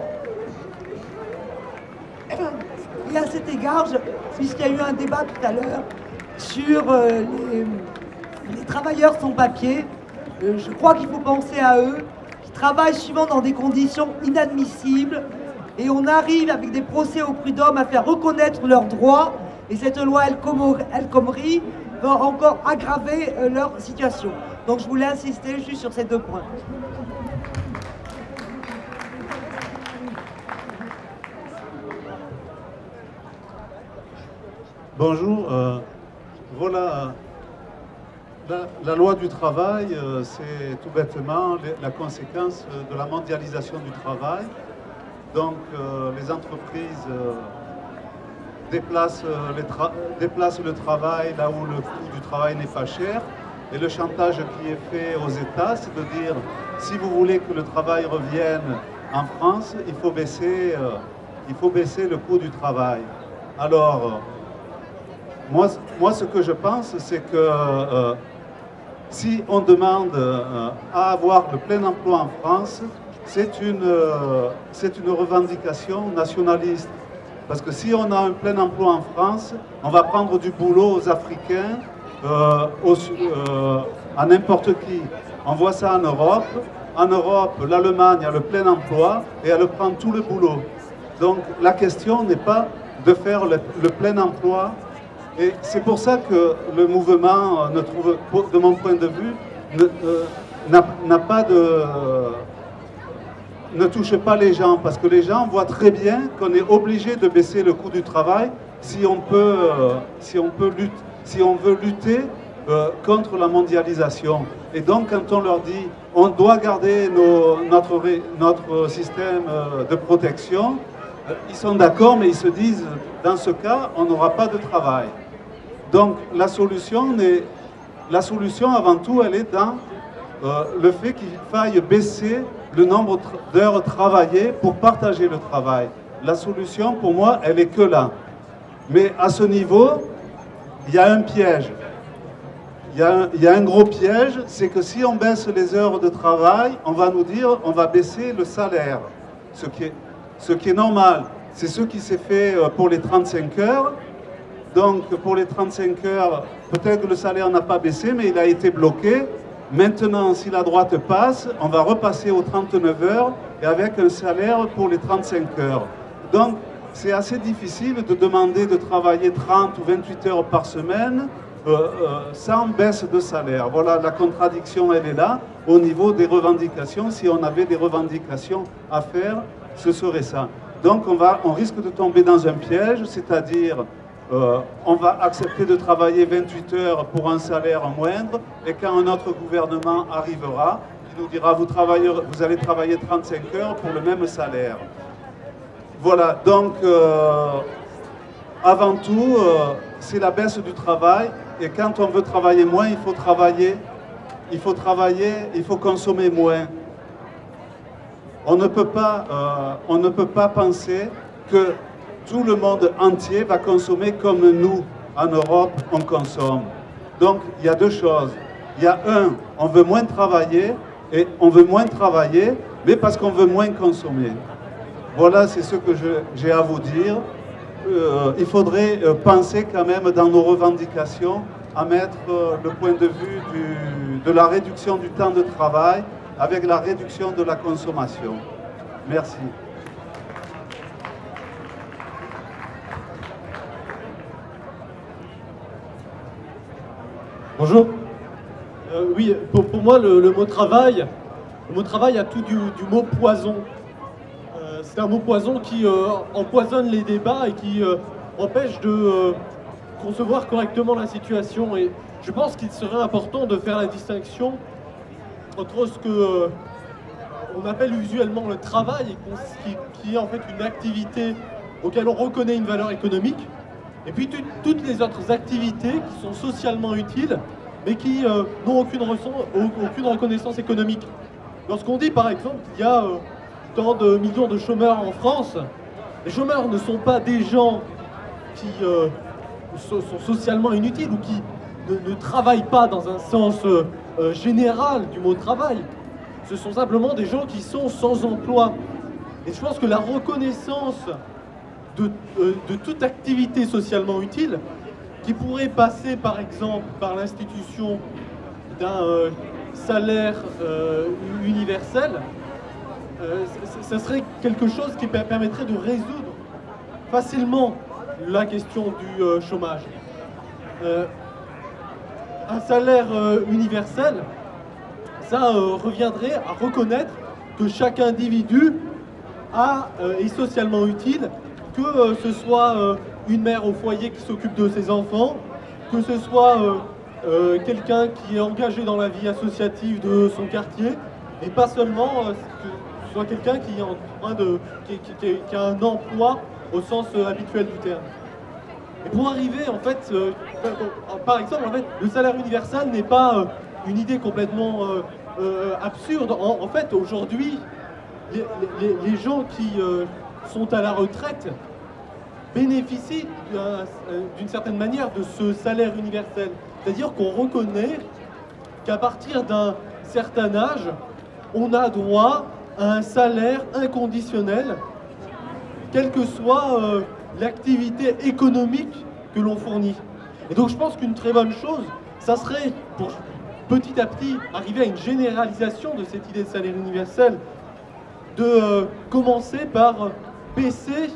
Speaker 4: Et à cet égard, puisqu'il y a eu un débat tout à l'heure sur euh, les, les travailleurs sans papier, euh, je crois qu'il faut penser à eux, qui travaillent souvent dans des conditions inadmissibles, et on arrive avec des procès au prud'homme à faire reconnaître leurs droits, et cette loi El Khomri va encore aggraver euh, leur situation. Donc je voulais insister juste sur ces deux points.
Speaker 5: Bonjour, euh, voilà, la, la loi du travail, euh, c'est tout bêtement les, la conséquence de la mondialisation du travail. Donc euh, les entreprises euh, déplacent, euh, les tra déplacent le travail là où le coût du travail n'est pas cher. Et le chantage qui est fait aux États, c'est de dire, si vous voulez que le travail revienne en France, il faut baisser, euh, il faut baisser le coût du travail. Alors, euh, Moi, moi, ce que je pense, c'est que euh, si on demande euh, à avoir le plein emploi en France, c'est une, euh, c'est une revendication nationaliste. Parce que si on a un plein emploi en France, on va prendre du boulot aux Africains, euh, aux, euh, à n'importe qui. On voit ça en Europe. En Europe, l'Allemagne a le plein emploi et elle prend tout le boulot. Donc la question n'est pas de faire le, le plein emploi. Et c'est pour ça que le mouvement, ne trouve, de mon point de vue, euh, n'a pas de, euh, ne touche pas les gens, parce que les gens voient très bien qu'on est obligé de baisser le coût du travail si on peut, euh, si on peut lutter, si on veut lutter euh, contre la mondialisation. Et donc, quand on leur dit, on doit garder nos, notre, notre système de protection, ils sont d'accord, mais ils se disent, dans ce cas, on n'aura pas de travail. Donc la solution, est, la solution avant tout, elle est dans euh, le fait qu'il faille baisser le nombre d'heures travaillées pour partager le travail. La solution, pour moi, elle est que là. Mais à ce niveau, il y a un piège. Il y a un, il y a un gros piège, c'est que si on baisse les heures de travail, on va nous dire on va baisser le salaire. Ce qui est, ce qui est normal. C'est ce qui s'est fait pour les trente-cinq heures. Donc pour les trente-cinq heures, peut-être que le salaire n'a pas baissé, mais il a été bloqué. Maintenant, si la droite passe, on va repasser aux trente-neuf heures et avec un salaire pour les trente-cinq heures. Donc c'est assez difficile de demander de travailler trente ou vingt-huit heures par semaine euh, euh, sans baisse de salaire. Voilà, la contradiction, elle est là. Au niveau des revendications, si on avait des revendications à faire, ce serait ça. Donc on, va, on risque de tomber dans un piège, c'est-à-dire Euh, on va accepter de travailler vingt-huit heures pour un salaire moindre et quand un autre gouvernement arrivera, il nous dira vous, vous allez travailler trente-cinq heures pour le même salaire. Voilà, donc euh, avant tout, euh, c'est la baisse du travail et quand on veut travailler moins, il faut travailler, il faut travailler, il faut consommer moins. On ne peut pas, euh, on ne peut pas penser que tout le monde entier va consommer comme nous, en Europe, on consomme. Donc, il y a deux choses. Il y a un, on veut moins travailler, et on veut moins travailler, mais parce qu'on veut moins consommer. Voilà, c'est ce que j'ai à vous dire. Euh, il faudrait euh, penser quand même dans nos revendications à mettre euh, le point de vue du, de la réduction du temps de travail avec la réduction de la consommation. Merci.
Speaker 6: Bonjour. Euh, oui, pour, pour moi, le, le mot travail, le mot travail a tout du, du mot poison. Euh, c'est un mot poison qui euh, empoisonne les débats et qui euh, empêche de euh, concevoir correctement la situation. Et je pense qu'il serait important de faire la distinction entre ce que euh, on appelle usuellement le travail, qui, qui est en fait une activité auquel on reconnaît une valeur économique, et puis toutes les autres activités qui sont socialement utiles, mais qui euh, n'ont aucune, aucune reconnaissance économique. Lorsqu'on dit par exemple qu'il y a euh, tant de millions de chômeurs en France, les chômeurs ne sont pas des gens qui euh, so sont socialement inutiles ou qui ne, ne travaillent pas dans un sens euh, euh, général du mot travail. Ce sont simplement des gens qui sont sans emploi. Et je pense que la reconnaissance De, euh, de toute activité socialement utile, qui pourrait passer par exemple par l'institution d'un euh, salaire euh, universel, euh, ça serait quelque chose qui permettrait de résoudre facilement la question du euh, chômage. Euh, un salaire euh, universel, ça euh, reviendrait à reconnaître que chaque individu a, euh, est socialement utile, que euh, ce soit euh, une mère au foyer qui s'occupe de ses enfants, que ce soit euh, euh, quelqu'un qui est engagé dans la vie associative de son quartier, et pas seulement euh, que ce soit quelqu'un qui est en train de qui, qui, qui, qui a un emploi au sens euh, habituel du terme. Et pour arriver, en fait, euh, par exemple, en fait, le salaire universel n'est pas euh, une idée complètement euh, euh, absurde. En, en fait, aujourd'hui, les, les, les gens qui euh, sont à la retraite bénéficient euh, d'une certaine manière de ce salaire universel. C'est-à-dire qu'on reconnaît qu'à partir d'un certain âge, on a droit à un salaire inconditionnel, quelle que soit euh, l'activité économique que l'on fournit. Et donc je pense qu'une très bonne chose, ça serait pour petit à petit arriver à une généralisation de cette idée de salaire universel, de euh, commencer par baisser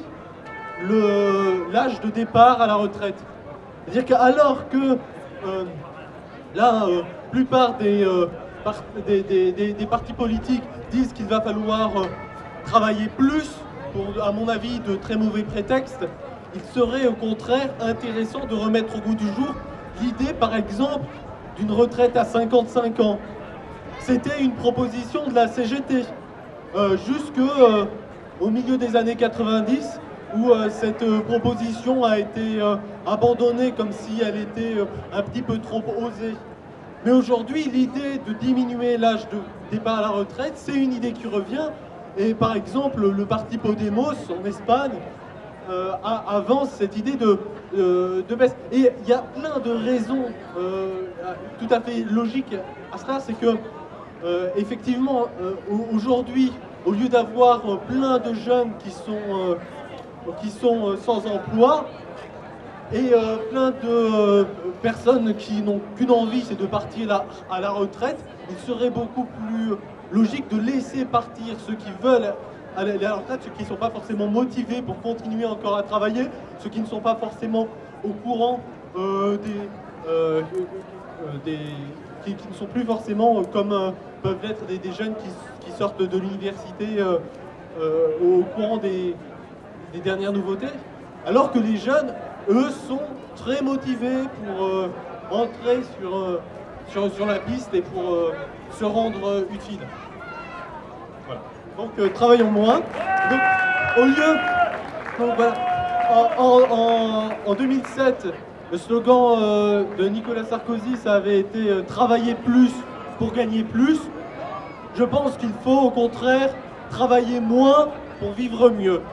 Speaker 6: l'âge de départ à la retraite. C'est-à-dire qu'alors que euh, la euh, plupart des, euh, par des, des, des, des partis politiques disent qu'il va falloir euh, travailler plus, pour, à mon avis, de très mauvais prétextes, il serait au contraire intéressant de remettre au goût du jour l'idée, par exemple, d'une retraite à cinquante-cinq ans. C'était une proposition de la C G T, euh, jusque euh, au milieu des années quatre-vingt-dix, où euh, cette euh, proposition a été euh, abandonnée comme si elle était euh, un petit peu trop osée. Mais aujourd'hui, l'idée de diminuer l'âge de départ à la retraite, c'est une idée qui revient. Et par exemple, le parti Podemos en Espagne euh, a, avance cette idée de, euh, de baisse. Et il y a plein de raisons euh, tout à fait logiques à cela. C'est que, euh, effectivement, euh, aujourd'hui, au lieu d'avoir plein de jeunes qui sont, euh, qui sont sans emploi, et euh, plein de euh, personnes qui n'ont qu'une envie, c'est de partir la, à la retraite, il serait beaucoup plus logique de laisser partir ceux qui veulent aller à la retraite, ceux qui ne sont pas forcément motivés pour continuer encore à travailler, ceux qui ne sont pas forcément au courant euh, des, euh, des qui, qui ne sont plus forcément euh, comme euh, peuvent l'être des, des jeunes qui, qui sortent de l'université euh, euh, au courant des, des dernières nouveautés, alors que les jeunes, eux, sont très motivés pour euh, entrer sur, euh, sur, sur la piste et pour euh, se rendre euh, utile. Voilà. Donc, euh, travaillons moins. Donc, au lieu... Donc, voilà. en, en, en, en deux mille sept, le slogan euh, de Nicolas Sarkozy, ça avait été euh, « Travailler plus pour gagner plus ». Je pense qu'il faut, au contraire, travailler moins pour vivre mieux.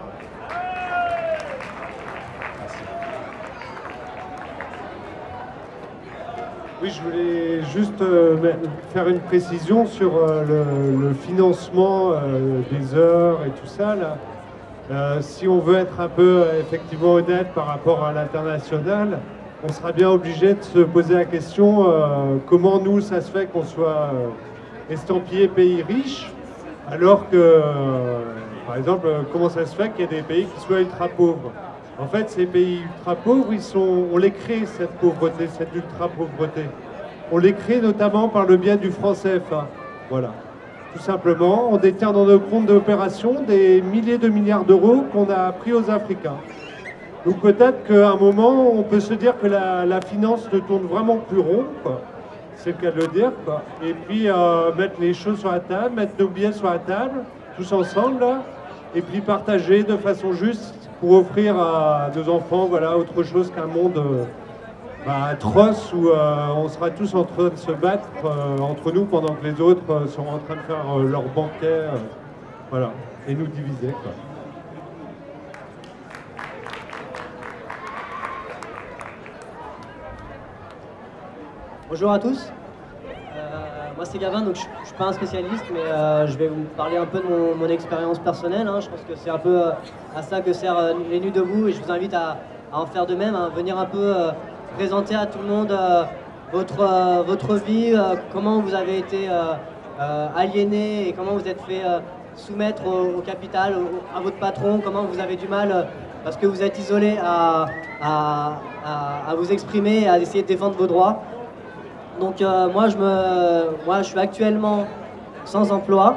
Speaker 7: Oui, je voulais juste euh, faire une précision sur euh, le, le financement euh, des heures et tout ça. Là. Euh, si on veut être un peu euh, effectivement honnête par rapport à l'international, on sera bien obligé de se poser la question euh, comment nous, ça se fait qu'on soit euh, estampillé pays riche, alors que, euh, par exemple, comment ça se fait qu'il y ait des pays qui soient ultra pauvres. En fait, ces pays ultra pauvres, ils sont, on les crée, cette pauvreté, cette ultra pauvreté. On les crée notamment par le biais du franc C F A. Voilà. Tout simplement, on détient dans nos comptes d'opération des milliers de milliards d'euros qu'on a pris aux Africains. Donc peut-être qu'à un moment, on peut se dire que la, la finance ne tourne vraiment plus rond, quoi. C'est le cas de le dire, quoi. Et puis euh, mettre les choses sur la table, mettre nos billets sur la table, tous ensemble, là, et puis partager de façon juste pour offrir à nos enfants, voilà, autre chose qu'un monde euh, bah, atroce où euh, on sera tous en train de se battre euh, entre nous pendant que les autres euh, seront en train de faire euh, leur banquet, euh, voilà, et nous diviser, quoi.
Speaker 8: Bonjour à tous. Moi c'est Gavin, donc je ne suis pas un spécialiste, mais euh, je vais vous parler un peu de mon, mon expérience personnelle. Hein. Je pense que c'est un peu euh, à ça que servent euh, les Nuits debout, et je vous invite à, à en faire de même, à venir un peu euh, présenter à tout le monde euh, votre, euh, votre vie, euh, comment vous avez été euh, euh, aliéné et comment vous êtes fait euh, soumettre au, au capital, au, à votre patron, comment vous avez du mal, euh, parce que vous êtes isolé, à, à, à, à vous exprimer et à essayer de défendre vos droits. Donc euh, moi, je me, moi, je suis actuellement sans emploi,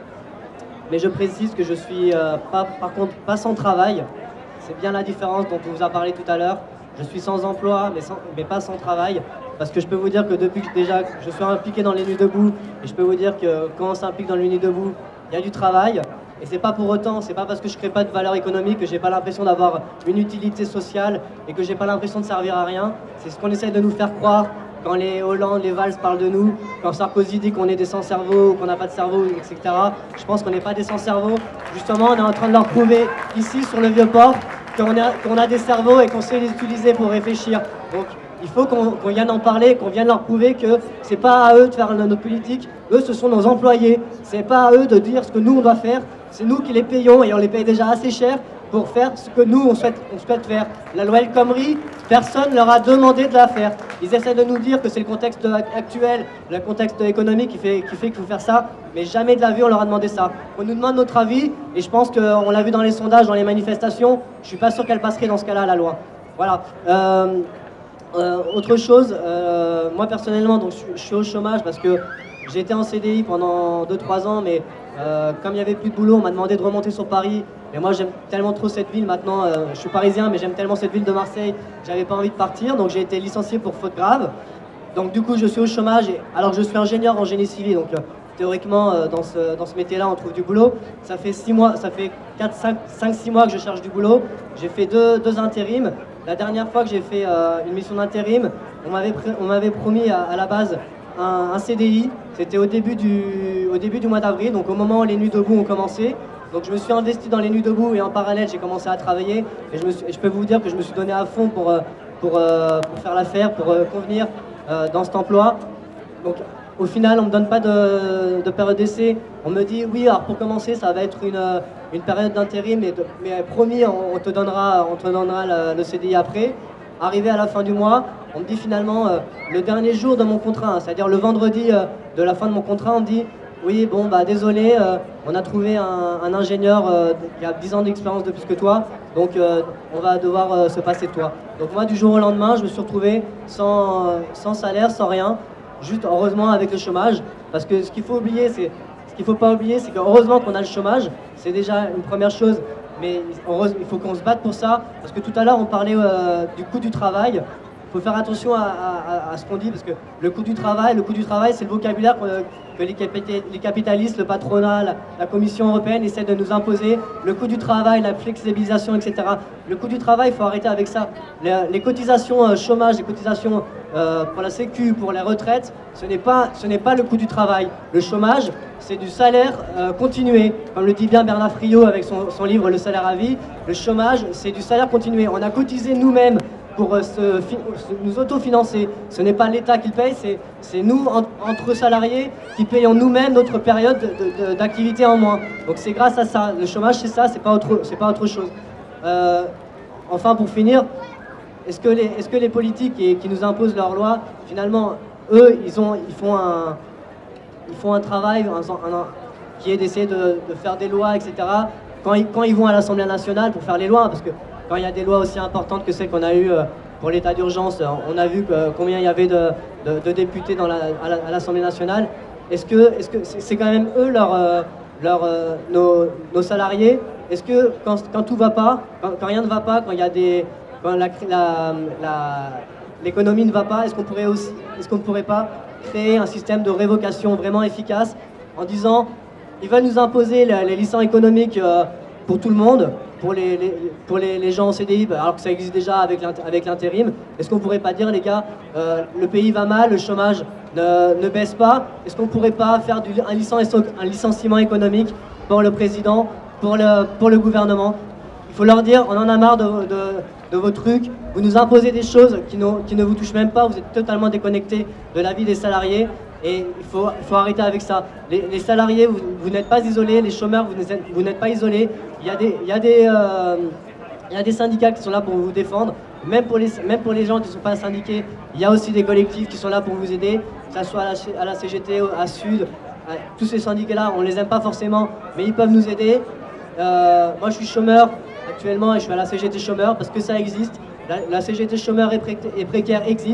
Speaker 8: mais je précise que je suis euh, pas, par contre pas sans travail. C'est bien la différence dont on vous a parlé tout à l'heure. Je suis sans emploi, mais, sans, mais pas sans travail. Parce que je peux vous dire que depuis que déjà je suis impliqué dans les Nuits debout, et je peux vous dire que quand on s'implique dans les Nuits debout, il y a du travail. Et c'est pas pour autant, c'est pas parce que je crée pas de valeur économique que j'ai pas l'impression d'avoir une utilité sociale et que j'ai pas l'impression de servir à rien. C'est ce qu'on essaie de nous faire croire quand les Hollande, les Valls parlent de nous, quand Sarkozy dit qu'on est des sans-cerveau, qu'on n'a pas de cerveau, et cetera. Je pense qu'on n'est pas des sans-cerveau. Justement, on est en train de leur prouver ici sur le Vieux-Port qu'on a, qu'on a des cerveaux et qu'on sait les utiliser pour réfléchir. Donc, il faut qu'on qu'on vienne en parler, qu'on vienne leur prouver que c'est pas à eux de faire notre politique. Eux, ce sont nos employés. C'est pas à eux de dire ce que nous on doit faire. C'est nous qui les payons et on les paye déjà assez cher pour faire ce que nous on souhaite, on souhaite faire. La loi El Khomri, personne leur a demandé de la faire. Ils essaient de nous dire que c'est le contexte actuel, le contexte économique qui fait, qui fait qu'il faut faire ça, mais jamais de la vie on leur a demandé ça. On nous demande notre avis et je pense qu'on l'a vu dans les sondages, dans les manifestations. Je suis pas sûr qu'elle passerait dans ce cas-là la loi. Voilà. Euh, Euh, autre chose, euh, moi personnellement, donc, je, je suis au chômage parce que j'ai été en C D I pendant deux trois ans, mais euh, comme il n'y avait plus de boulot, on m'a demandé de remonter sur Paris. Et moi j'aime tellement trop cette ville maintenant, euh, je suis parisien, mais j'aime tellement cette ville de Marseille, j'avais pas envie de partir, donc j'ai été licencié pour faute grave. Donc du coup je suis au chômage, et, alors que je suis ingénieur en génie civil, donc euh, théoriquement euh, dans ce, dans ce métier-là on trouve du boulot. Ça fait six mois, ça fait quatre, cinq, six mois que je cherche du boulot. J'ai fait deux, deux intérims. La dernière fois que j'ai fait euh, une mission d'intérim, on m'avait on m'avait promis à, à la base un, un C D I. C'était au début du au début du mois d'avril, donc au moment où les Nuits debout ont commencé. Donc je me suis investi dans les Nuits debout et en parallèle j'ai commencé à travailler. Et je, me suis, et je peux vous dire que je me suis donné à fond pour pour, euh, pour faire l'affaire, pour euh, convenir euh, dans cet emploi. Donc au final, on ne me donne pas de, de période d'essai. On me dit, oui, alors pour commencer, ça va être une, une période d'intérim, mais, mais promis, on, on te donnera, on te donnera le, le C D I après. Arrivé à la fin du mois, on me dit finalement, euh, le dernier jour de mon contrat, hein, c'est-à-dire le vendredi euh, de la fin de mon contrat, on me dit, oui, bon, bah désolé, euh, on a trouvé un, un ingénieur euh, qui a dix ans d'expérience de plus que toi, donc euh, on va devoir euh, se passer de toi. Donc moi, du jour au lendemain, je me suis retrouvé sans, euh, sans salaire, sans rien. Juste heureusement avec le chômage, parce que ce qu'il faut oublier, c'est ce qu'il faut pas oublier, c'est que heureusement qu'on a le chômage, c'est déjà une première chose, mais il faut qu'on se batte pour ça, parce que tout à l'heure on parlait euh, du coût du travail. Il faut faire attention à, à, à ce qu'on dit, parce que le coût du travail, le coût du travail, c'est le vocabulaire que, que les, capita les capitalistes, le patronat, la, la Commission européenne essaient de nous imposer. Le coût du travail, la flexibilisation, et cetera. Le coût du travail, il faut arrêter avec ça. Les, les cotisations euh, chômage, les cotisations euh, pour la sécu, pour les retraites, ce n'est pas, ce n'est pas le coût du travail. Le chômage, c'est du salaire euh, continué. Comme le dit bien Bernard Friot avec son, son livre Le salaire à vie, le chômage, c'est du salaire continué. On a cotisé nous-mêmes pour euh, se, se, nous autofinancer. Ce n'est pas l'État qui le paye, c'est nous, en, entre salariés, qui payons nous-mêmes notre période d'activité en moins. Donc c'est grâce à ça. Le chômage, c'est ça, c'est pas autre, c'est pas autre chose. Euh, enfin, pour finir, est-ce que les, est-ce que les politiques qui, qui nous imposent leurs lois, finalement, eux, ils, ont, ils, font, un, ils font un travail un, un, qui est d'essayer de, de faire des lois, et cetera, quand ils, quand ils vont à l'Assemblée nationale pour faire les lois, parce que quand il y a des lois aussi importantes que celles qu'on a eues pour l'état d'urgence, on a vu que, combien il y avait de, de, de députés dans la, à l'Assemblée nationale. Est-ce que est-ce que c'est quand même eux, leur, leur, nos, nos salariés? Est-ce que quand, quand tout va pas, quand, quand rien ne va pas, quand il y a des, quand la, la, la, l'économie ne va pas, est-ce qu'on pourrait aussi, est-ce qu'on ne pourrait pas créer un système de révocation vraiment efficace en disant, ils veulent nous imposer les, les licences économiques euh, pour tout le monde, pour les, les, pour les, les gens en C D I, alors que ça existe déjà avec l'intérim. Est-ce qu'on ne pourrait pas dire, les gars, euh, le pays va mal, le chômage ne, ne baisse pas, est-ce qu'on ne pourrait pas faire du, un, licence, un licenciement économique pour le président, pour le, pour le gouvernement? Il faut leur dire, on en a marre de, de, de vos trucs, vous nous imposez des choses qui, qui ne vous touchent même pas, vous êtes totalement déconnectés de la vie des salariés. Et il faut, il faut arrêter avec ça. Les, les salariés, vous, vous n'êtes pas isolés, les chômeurs, vous n'êtes pas isolés. Il y a des, il y a des, euh, il y a des syndicats qui sont là pour vous défendre. Même pour les, même pour les gens qui ne sont pas syndiqués, il y a aussi des collectifs qui sont là pour vous aider, que ce soit à la, à la C G T, à Sud. À, tous ces syndicats-là, on ne les aime pas forcément, mais ils peuvent nous aider. Euh, moi, je suis chômeur actuellement et je suis à la C G T chômeur parce que ça existe. La, la C G T chômeur et, pré, et précaire existe.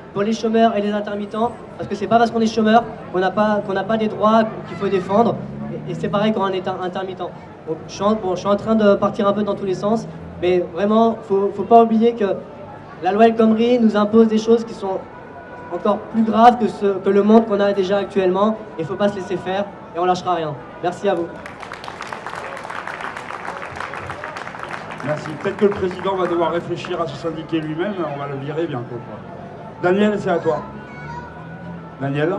Speaker 8: pour les chômeurs et les intermittents, parce que c'est pas parce qu'on est chômeur qu'on n'a pas, qu'on n'a pas des droits qu'il faut défendre, et, et c'est pareil quand on est intermittent. Donc, je, suis en, bon, je suis en train de partir un peu dans tous les sens, mais vraiment, faut, faut pas oublier que la loi El Khomri nous impose des choses qui sont encore plus graves que, ce, que le monde qu'on a déjà actuellement, et il faut pas se laisser faire, et on lâchera rien. Merci à vous.
Speaker 1: Merci. Peut-être que le président va devoir réfléchir à se syndiquer lui-même, on va le virer bientôt. Daniel, c'est à toi. Daniel.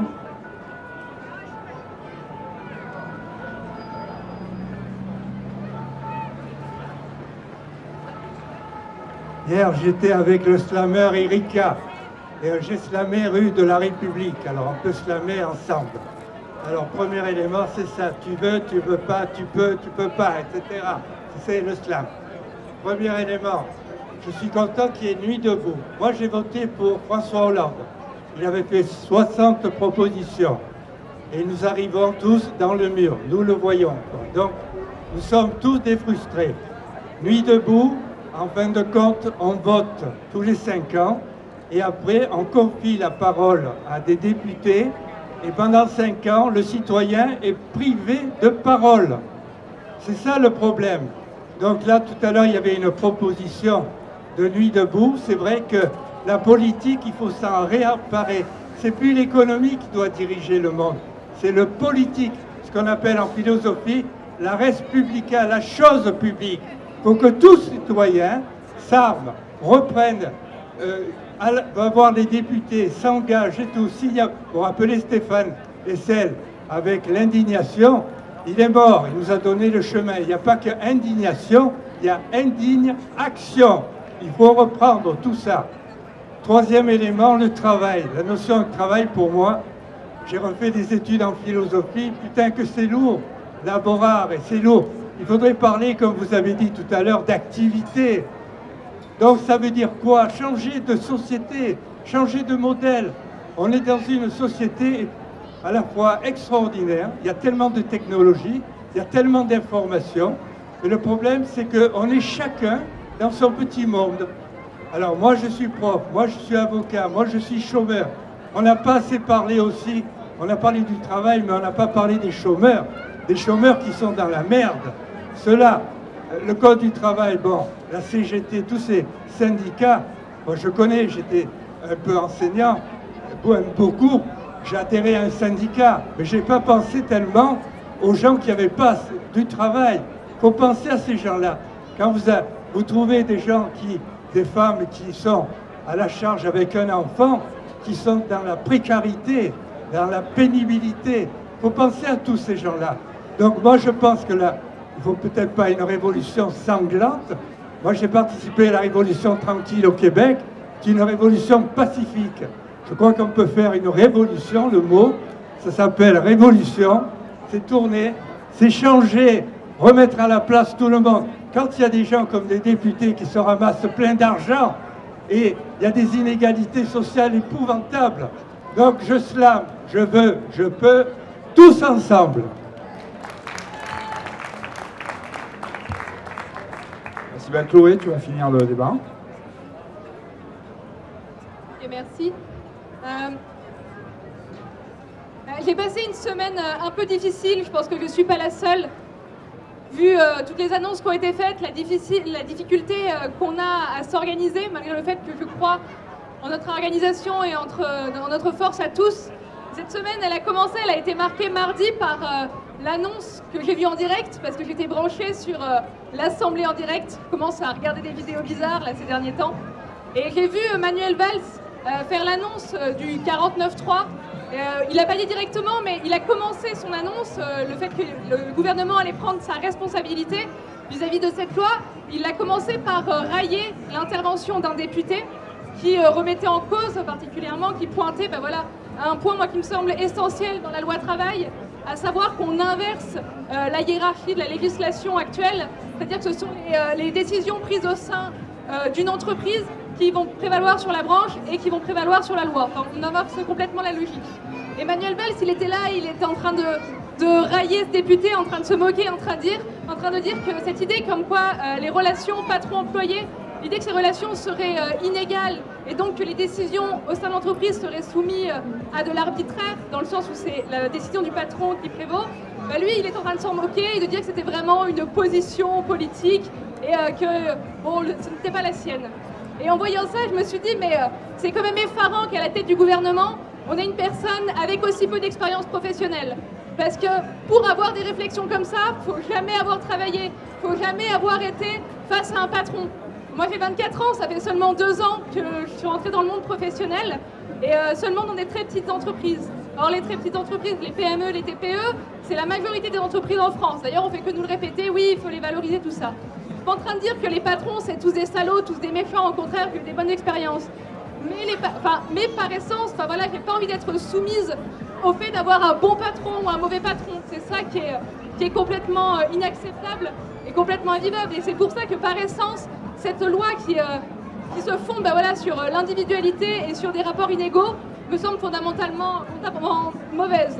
Speaker 9: Hier, j'étais avec le slammer Erika, et j'ai slamé rue de la République, alors on peut slammer ensemble. Alors, premier élément, c'est ça, tu veux, tu veux pas, tu peux, tu peux pas, et cetera. C'est le slam. Premier élément, je suis content qu'il y ait Nuit debout. Moi, j'ai voté pour François Hollande. Il avait fait soixante propositions. Et nous arrivons tous dans le mur, nous le voyons. Donc, nous sommes tous des frustrés. Nuit debout, en fin de compte, on vote tous les cinq ans. Et après, on confie la parole à des députés. Et pendant cinq ans, le citoyen est privé de parole. C'est ça le problème. Donc là, tout à l'heure, il y avait une proposition de Nuit debout. C'est vrai que la politique, il faut s'en réapparaître. C'est plus l'économie qui doit diriger le monde. C'est le politique, ce qu'on appelle en philosophie la res publica, la chose publique. Il faut que tout citoyen s'arme, reprenne, euh, va voir les députés, s'engage et tout. S'il y a, pour rappeler Stéphane Hessel, avec l'indignation, il est mort, il nous a donné le chemin. Il n'y a pas que indignation, il y a indigne action. Il faut reprendre tout ça. Troisième élément, le travail. La notion de travail, pour moi, j'ai refait des études en philosophie. Putain que c'est lourd, laborar, et c'est lourd. Il faudrait parler, comme vous avez dit tout à l'heure, d'activité. Donc ça veut dire quoi? Changer de société, changer de modèle. On est dans une société à la fois extraordinaire, il y a tellement de technologies, il y a tellement d'informations, et le problème c'est qu'on est chacun dans son petit monde. Alors moi je suis prof, moi je suis avocat, moi je suis chômeur. On n'a pas assez parlé aussi, on a parlé du travail, mais on n'a pas parlé des chômeurs, des chômeurs qui sont dans la merde. Ceux-là, le code du travail, bon, la C G T, tous ces syndicats, moi je connais, j'étais un peu enseignant, beaucoup. J'ai adhéré à un syndicat, mais je n'ai pas pensé tellement aux gens qui n'avaient pas du travail. Il faut penser à ces gens-là. Quand vous, a, vous trouvez des gens, qui, des femmes qui sont à la charge avec un enfant, qui sont dans la précarité, dans la pénibilité, il faut penser à tous ces gens-là. Donc moi je pense que là, il ne faut peut-être pas une révolution sanglante. Moi j'ai participé à la révolution tranquille au Québec, qui est une révolution pacifique. Je crois qu'on peut faire une révolution, le mot, ça s'appelle révolution, c'est tourner, c'est changer, remettre à la place tout le monde. Quand il y a des gens comme des députés qui se ramassent plein d'argent, et il y a des inégalités sociales épouvantables, donc je slame, je veux, je peux, tous ensemble.
Speaker 1: Merci bien, Chloé, tu vas finir le débat.
Speaker 10: Et merci. Euh, euh, J'ai passé une semaine euh, un peu difficile, je pense que je ne suis pas la seule. Vu euh, toutes les annonces qui ont été faites, la, difficile, la difficulté euh, qu'on a à s'organiser, malgré le fait que je crois en notre organisation et entre, en notre force à tous. Cette semaine, elle a commencé, elle a été marquée mardi par euh, l'annonce que j'ai vue en direct, parce que j'étais branchée sur euh, l'Assemblée en direct. Je commence à regarder des vidéos bizarres là, ces derniers temps. Et j'ai vu euh, Manuel Valls Euh, faire l'annonce euh, du quarante-neuf trois. Euh, il n'a pas dit directement, mais il a commencé son annonce, euh, le fait que le gouvernement allait prendre sa responsabilité vis-à-vis de cette loi. Il a commencé par euh, railler l'intervention d'un député qui euh, remettait en cause particulièrement, qui pointait ben voilà, un point moi, qui me semble essentiel dans la loi travail, à savoir qu'on inverse euh, la hiérarchie de la législation actuelle, c'est-à-dire que ce sont les, euh, les décisions prises au sein euh, d'une entreprise qui vont prévaloir sur la branche et qui vont prévaloir sur la loi. Enfin, on inverse complètement la logique. Emmanuel Valls, il était là, il était en train de, de railler ce député, en train de se moquer, en train de dire, en train de dire que cette idée comme quoi euh, les relations patron-employé l'idée que ces relations seraient euh, inégales et donc que les décisions au sein de l'entreprise seraient soumises à de l'arbitraire, dans le sens où c'est la décision du patron qui prévaut, bah lui, il est en train de s'en moquer et de dire que c'était vraiment une position politique et euh, que bon, ce n'était pas la sienne. Et en voyant ça, je me suis dit, mais euh, c'est quand même effarant qu'à la tête du gouvernement, on ait une personne avec aussi peu d'expérience professionnelle. Parce que pour avoir des réflexions comme ça, il ne faut jamais avoir travaillé, il ne faut jamais avoir été face à un patron. Moi j'ai vingt-quatre ans, ça fait seulement deux ans que je suis rentrée dans le monde professionnel et euh, seulement dans des très petites entreprises. Or les très petites entreprises, les P M E, les T P E, c'est la majorité des entreprises en France. D'ailleurs on fait que nous le répéter, oui il faut les valoriser, tout ça. Je suis pas en train de dire que les patrons c'est tous des salauds, tous des méchants, au contraire j'ai eu des bonnes expériences. Mais, les enfin, mais par essence, enfin, voilà, j'ai pas envie d'être soumise au fait d'avoir un bon patron ou un mauvais patron. C'est ça qui est, qui est complètement euh, inacceptable et complètement invivable. Et c'est pour ça que par essence, cette loi qui, euh, qui se fonde bah, voilà, sur l'individualité et sur des rapports inégaux me semble fondamentalement, fondamentalement mauvaise.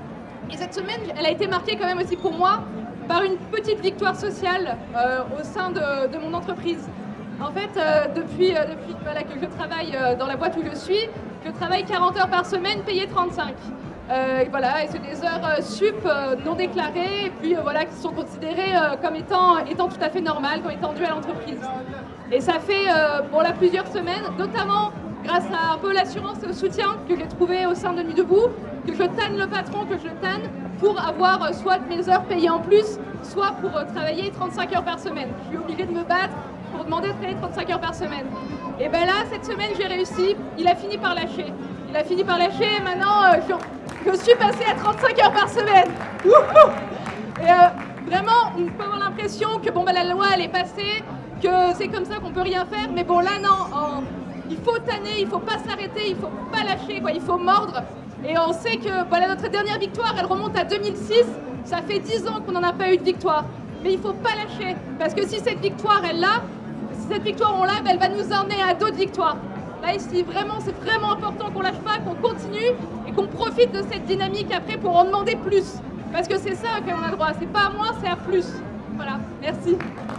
Speaker 10: Et cette semaine, elle a été marquée quand même aussi pour moi par une petite victoire sociale euh, au sein de, de mon entreprise. En fait, euh, depuis, euh, depuis voilà, que je travaille euh, dans la boîte où je suis, je travaille quarante heures par semaine, payé trente-cinq. Euh, et voilà, et c'est des heures euh, sup euh, non déclarées, et puis euh, voilà, qui sont considérées euh, comme étant, étant tout à fait normales, comme étant dues à l'entreprise. Et ça fait euh, bon, là, plusieurs semaines, notamment grâce à un peu l'assurance et au soutien que j'ai trouvé au sein de Nuit Debout, que je tanne le patron, que je le tanne, pour avoir euh, soit mes heures payées en plus, soit pour euh, travailler trente-cinq heures par semaine. Je suis obligée de me battre pour demander de travailler trente-cinq heures par semaine. Et bien là, cette semaine, j'ai réussi. Il a fini par lâcher. Il a fini par lâcher et maintenant, euh, je, je suis passée à trente-cinq heures par semaine. Wouhou! Et euh, vraiment, on peut avoir l'impression que bon, bah, la loi, elle est passée, que c'est comme ça qu'on peut rien faire. Mais bon, là, non. En, il faut tanner, il faut pas s'arrêter, il faut pas lâcher, quoi, il faut mordre. Et on sait que voilà, notre dernière victoire, elle remonte à deux mille six. Ça fait dix ans qu'on n'en a pas eu de victoire. Mais il ne faut pas lâcher. Parce que si cette victoire, elle l'a, si cette victoire on l'a, elle va nous emmener à d'autres victoires. Là ici, vraiment, c'est vraiment important qu'on lâche pas, qu'on continue et qu'on profite de cette dynamique après pour en demander plus. Parce que c'est ça auquel on a le droit. C'est pas à moins, c'est à plus. Voilà, merci.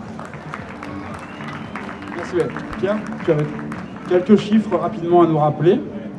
Speaker 1: Merci. Pierre, tu avais quelques chiffres rapidement à nous rappeler.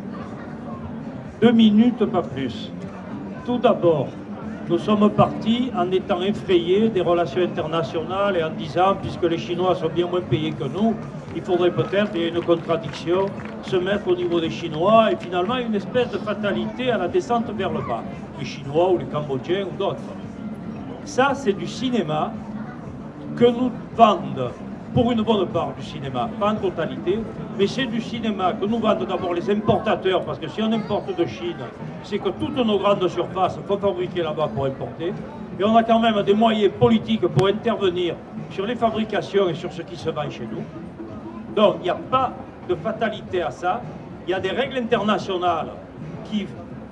Speaker 2: Deux minutes, pas plus. Tout d'abord, nous sommes partis en étant effrayés des relations internationales et en disant, puisque les Chinois sont bien moins payés que nous, il faudrait peut-être, il y a une contradiction, se mettre au niveau des Chinois et finalement une espèce de fatalité à la descente vers le bas. Les Chinois ou les Cambodgiens ou d'autres. Ça, c'est du cinéma que nous vendent, pour une bonne part du cinéma, pas en totalité, mais c'est du cinéma que nous vendent d'abord les importateurs, parce que si on importe de Chine, c'est que toutes nos grandes surfaces faut fabriquer là-bas pour importer, et on a quand même des moyens politiques pour intervenir sur les fabrications et sur ce qui se vend chez nous. Donc il n'y a pas de fatalité à ça, il y a des règles internationales qui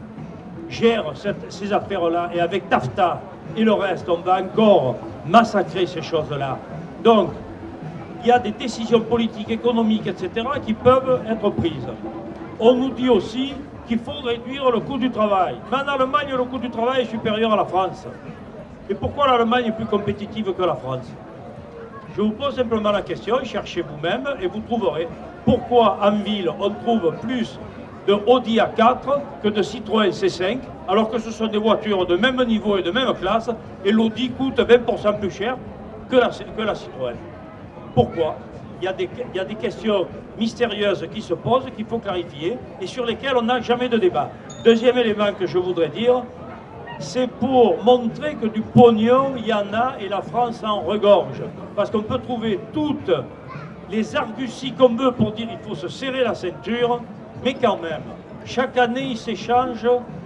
Speaker 2: gèrent cette, ces affaires-là, et avec TAFTA et le reste, on va encore massacrer ces choses-là. Donc, il y a des décisions politiques, économiques, et cetera qui peuvent être prises. On nous dit aussi qu'il faut réduire le coût du travail. Mais en Allemagne, le coût du travail est supérieur à la France. Et pourquoi l'Allemagne est plus compétitive que la France? Je vous pose simplement la question, cherchez vous-même et vous trouverez pourquoi en ville on trouve plus de Audi A quatre que de Citroën C cinq, alors que ce sont des voitures de même niveau et de même classe, et l'Audi coûte vingt pour cent plus cher que la, que la Citroën. Pourquoi? Il y, a des, il y a des questions mystérieuses qui se posent, qu'il faut clarifier, et sur lesquelles on n'a jamais de débat. Deuxième élément que je voudrais dire, c'est pour montrer que du pognon, il y en a, et la France en regorge. Parce qu'on peut trouver toutes les arguties qu'on veut pour dire qu'il faut se serrer la ceinture, mais quand même, chaque année, il s'échange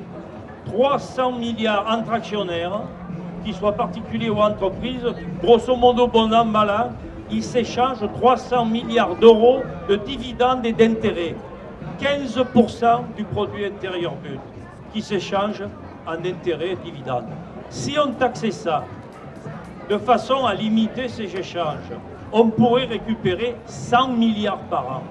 Speaker 2: trois cents milliards entre actionnaires, qu'ils soient particuliers ou entreprises, grosso modo, bon an, mal an, ils s'échangent trois cents milliards d'euros de dividendes et d'intérêts. quinze pour cent du produit intérieur brut qui s'échange en intérêts et dividendes. Si on taxait ça de façon à limiter ces échanges, on pourrait récupérer cent milliards par an.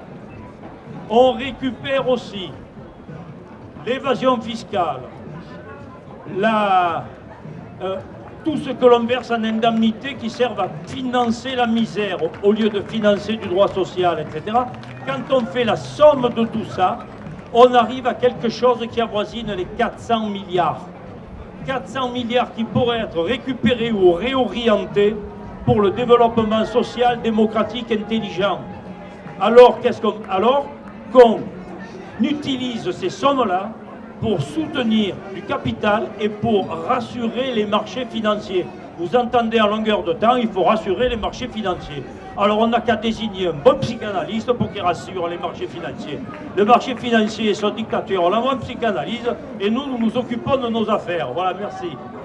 Speaker 2: On récupère aussi l'évasion fiscale, la, euh, tout ce que l'on verse en indemnité qui servent à financer la misère au lieu de financer du droit social, et cetera. Quand on fait la somme de tout ça, on arrive à quelque chose qui avoisine les quatre cents milliards. quatre cents milliards qui pourraient être récupérés ou réorientés pour le développement social, démocratique, intelligent. Alors qu'est-ce qu'on, alors qu'on utilise ces sommes-là pour soutenir du capital et pour rassurer les marchés financiers. Vous entendez en longueur de temps, il faut rassurer les marchés financiers. Alors on n'a qu'à désigner un bon psychanalyste pour qu'il rassure les marchés financiers. Le marché financier est son dictateur, on l'envoie un psychanalyste et nous, nous nous occupons de nos affaires. Voilà, merci.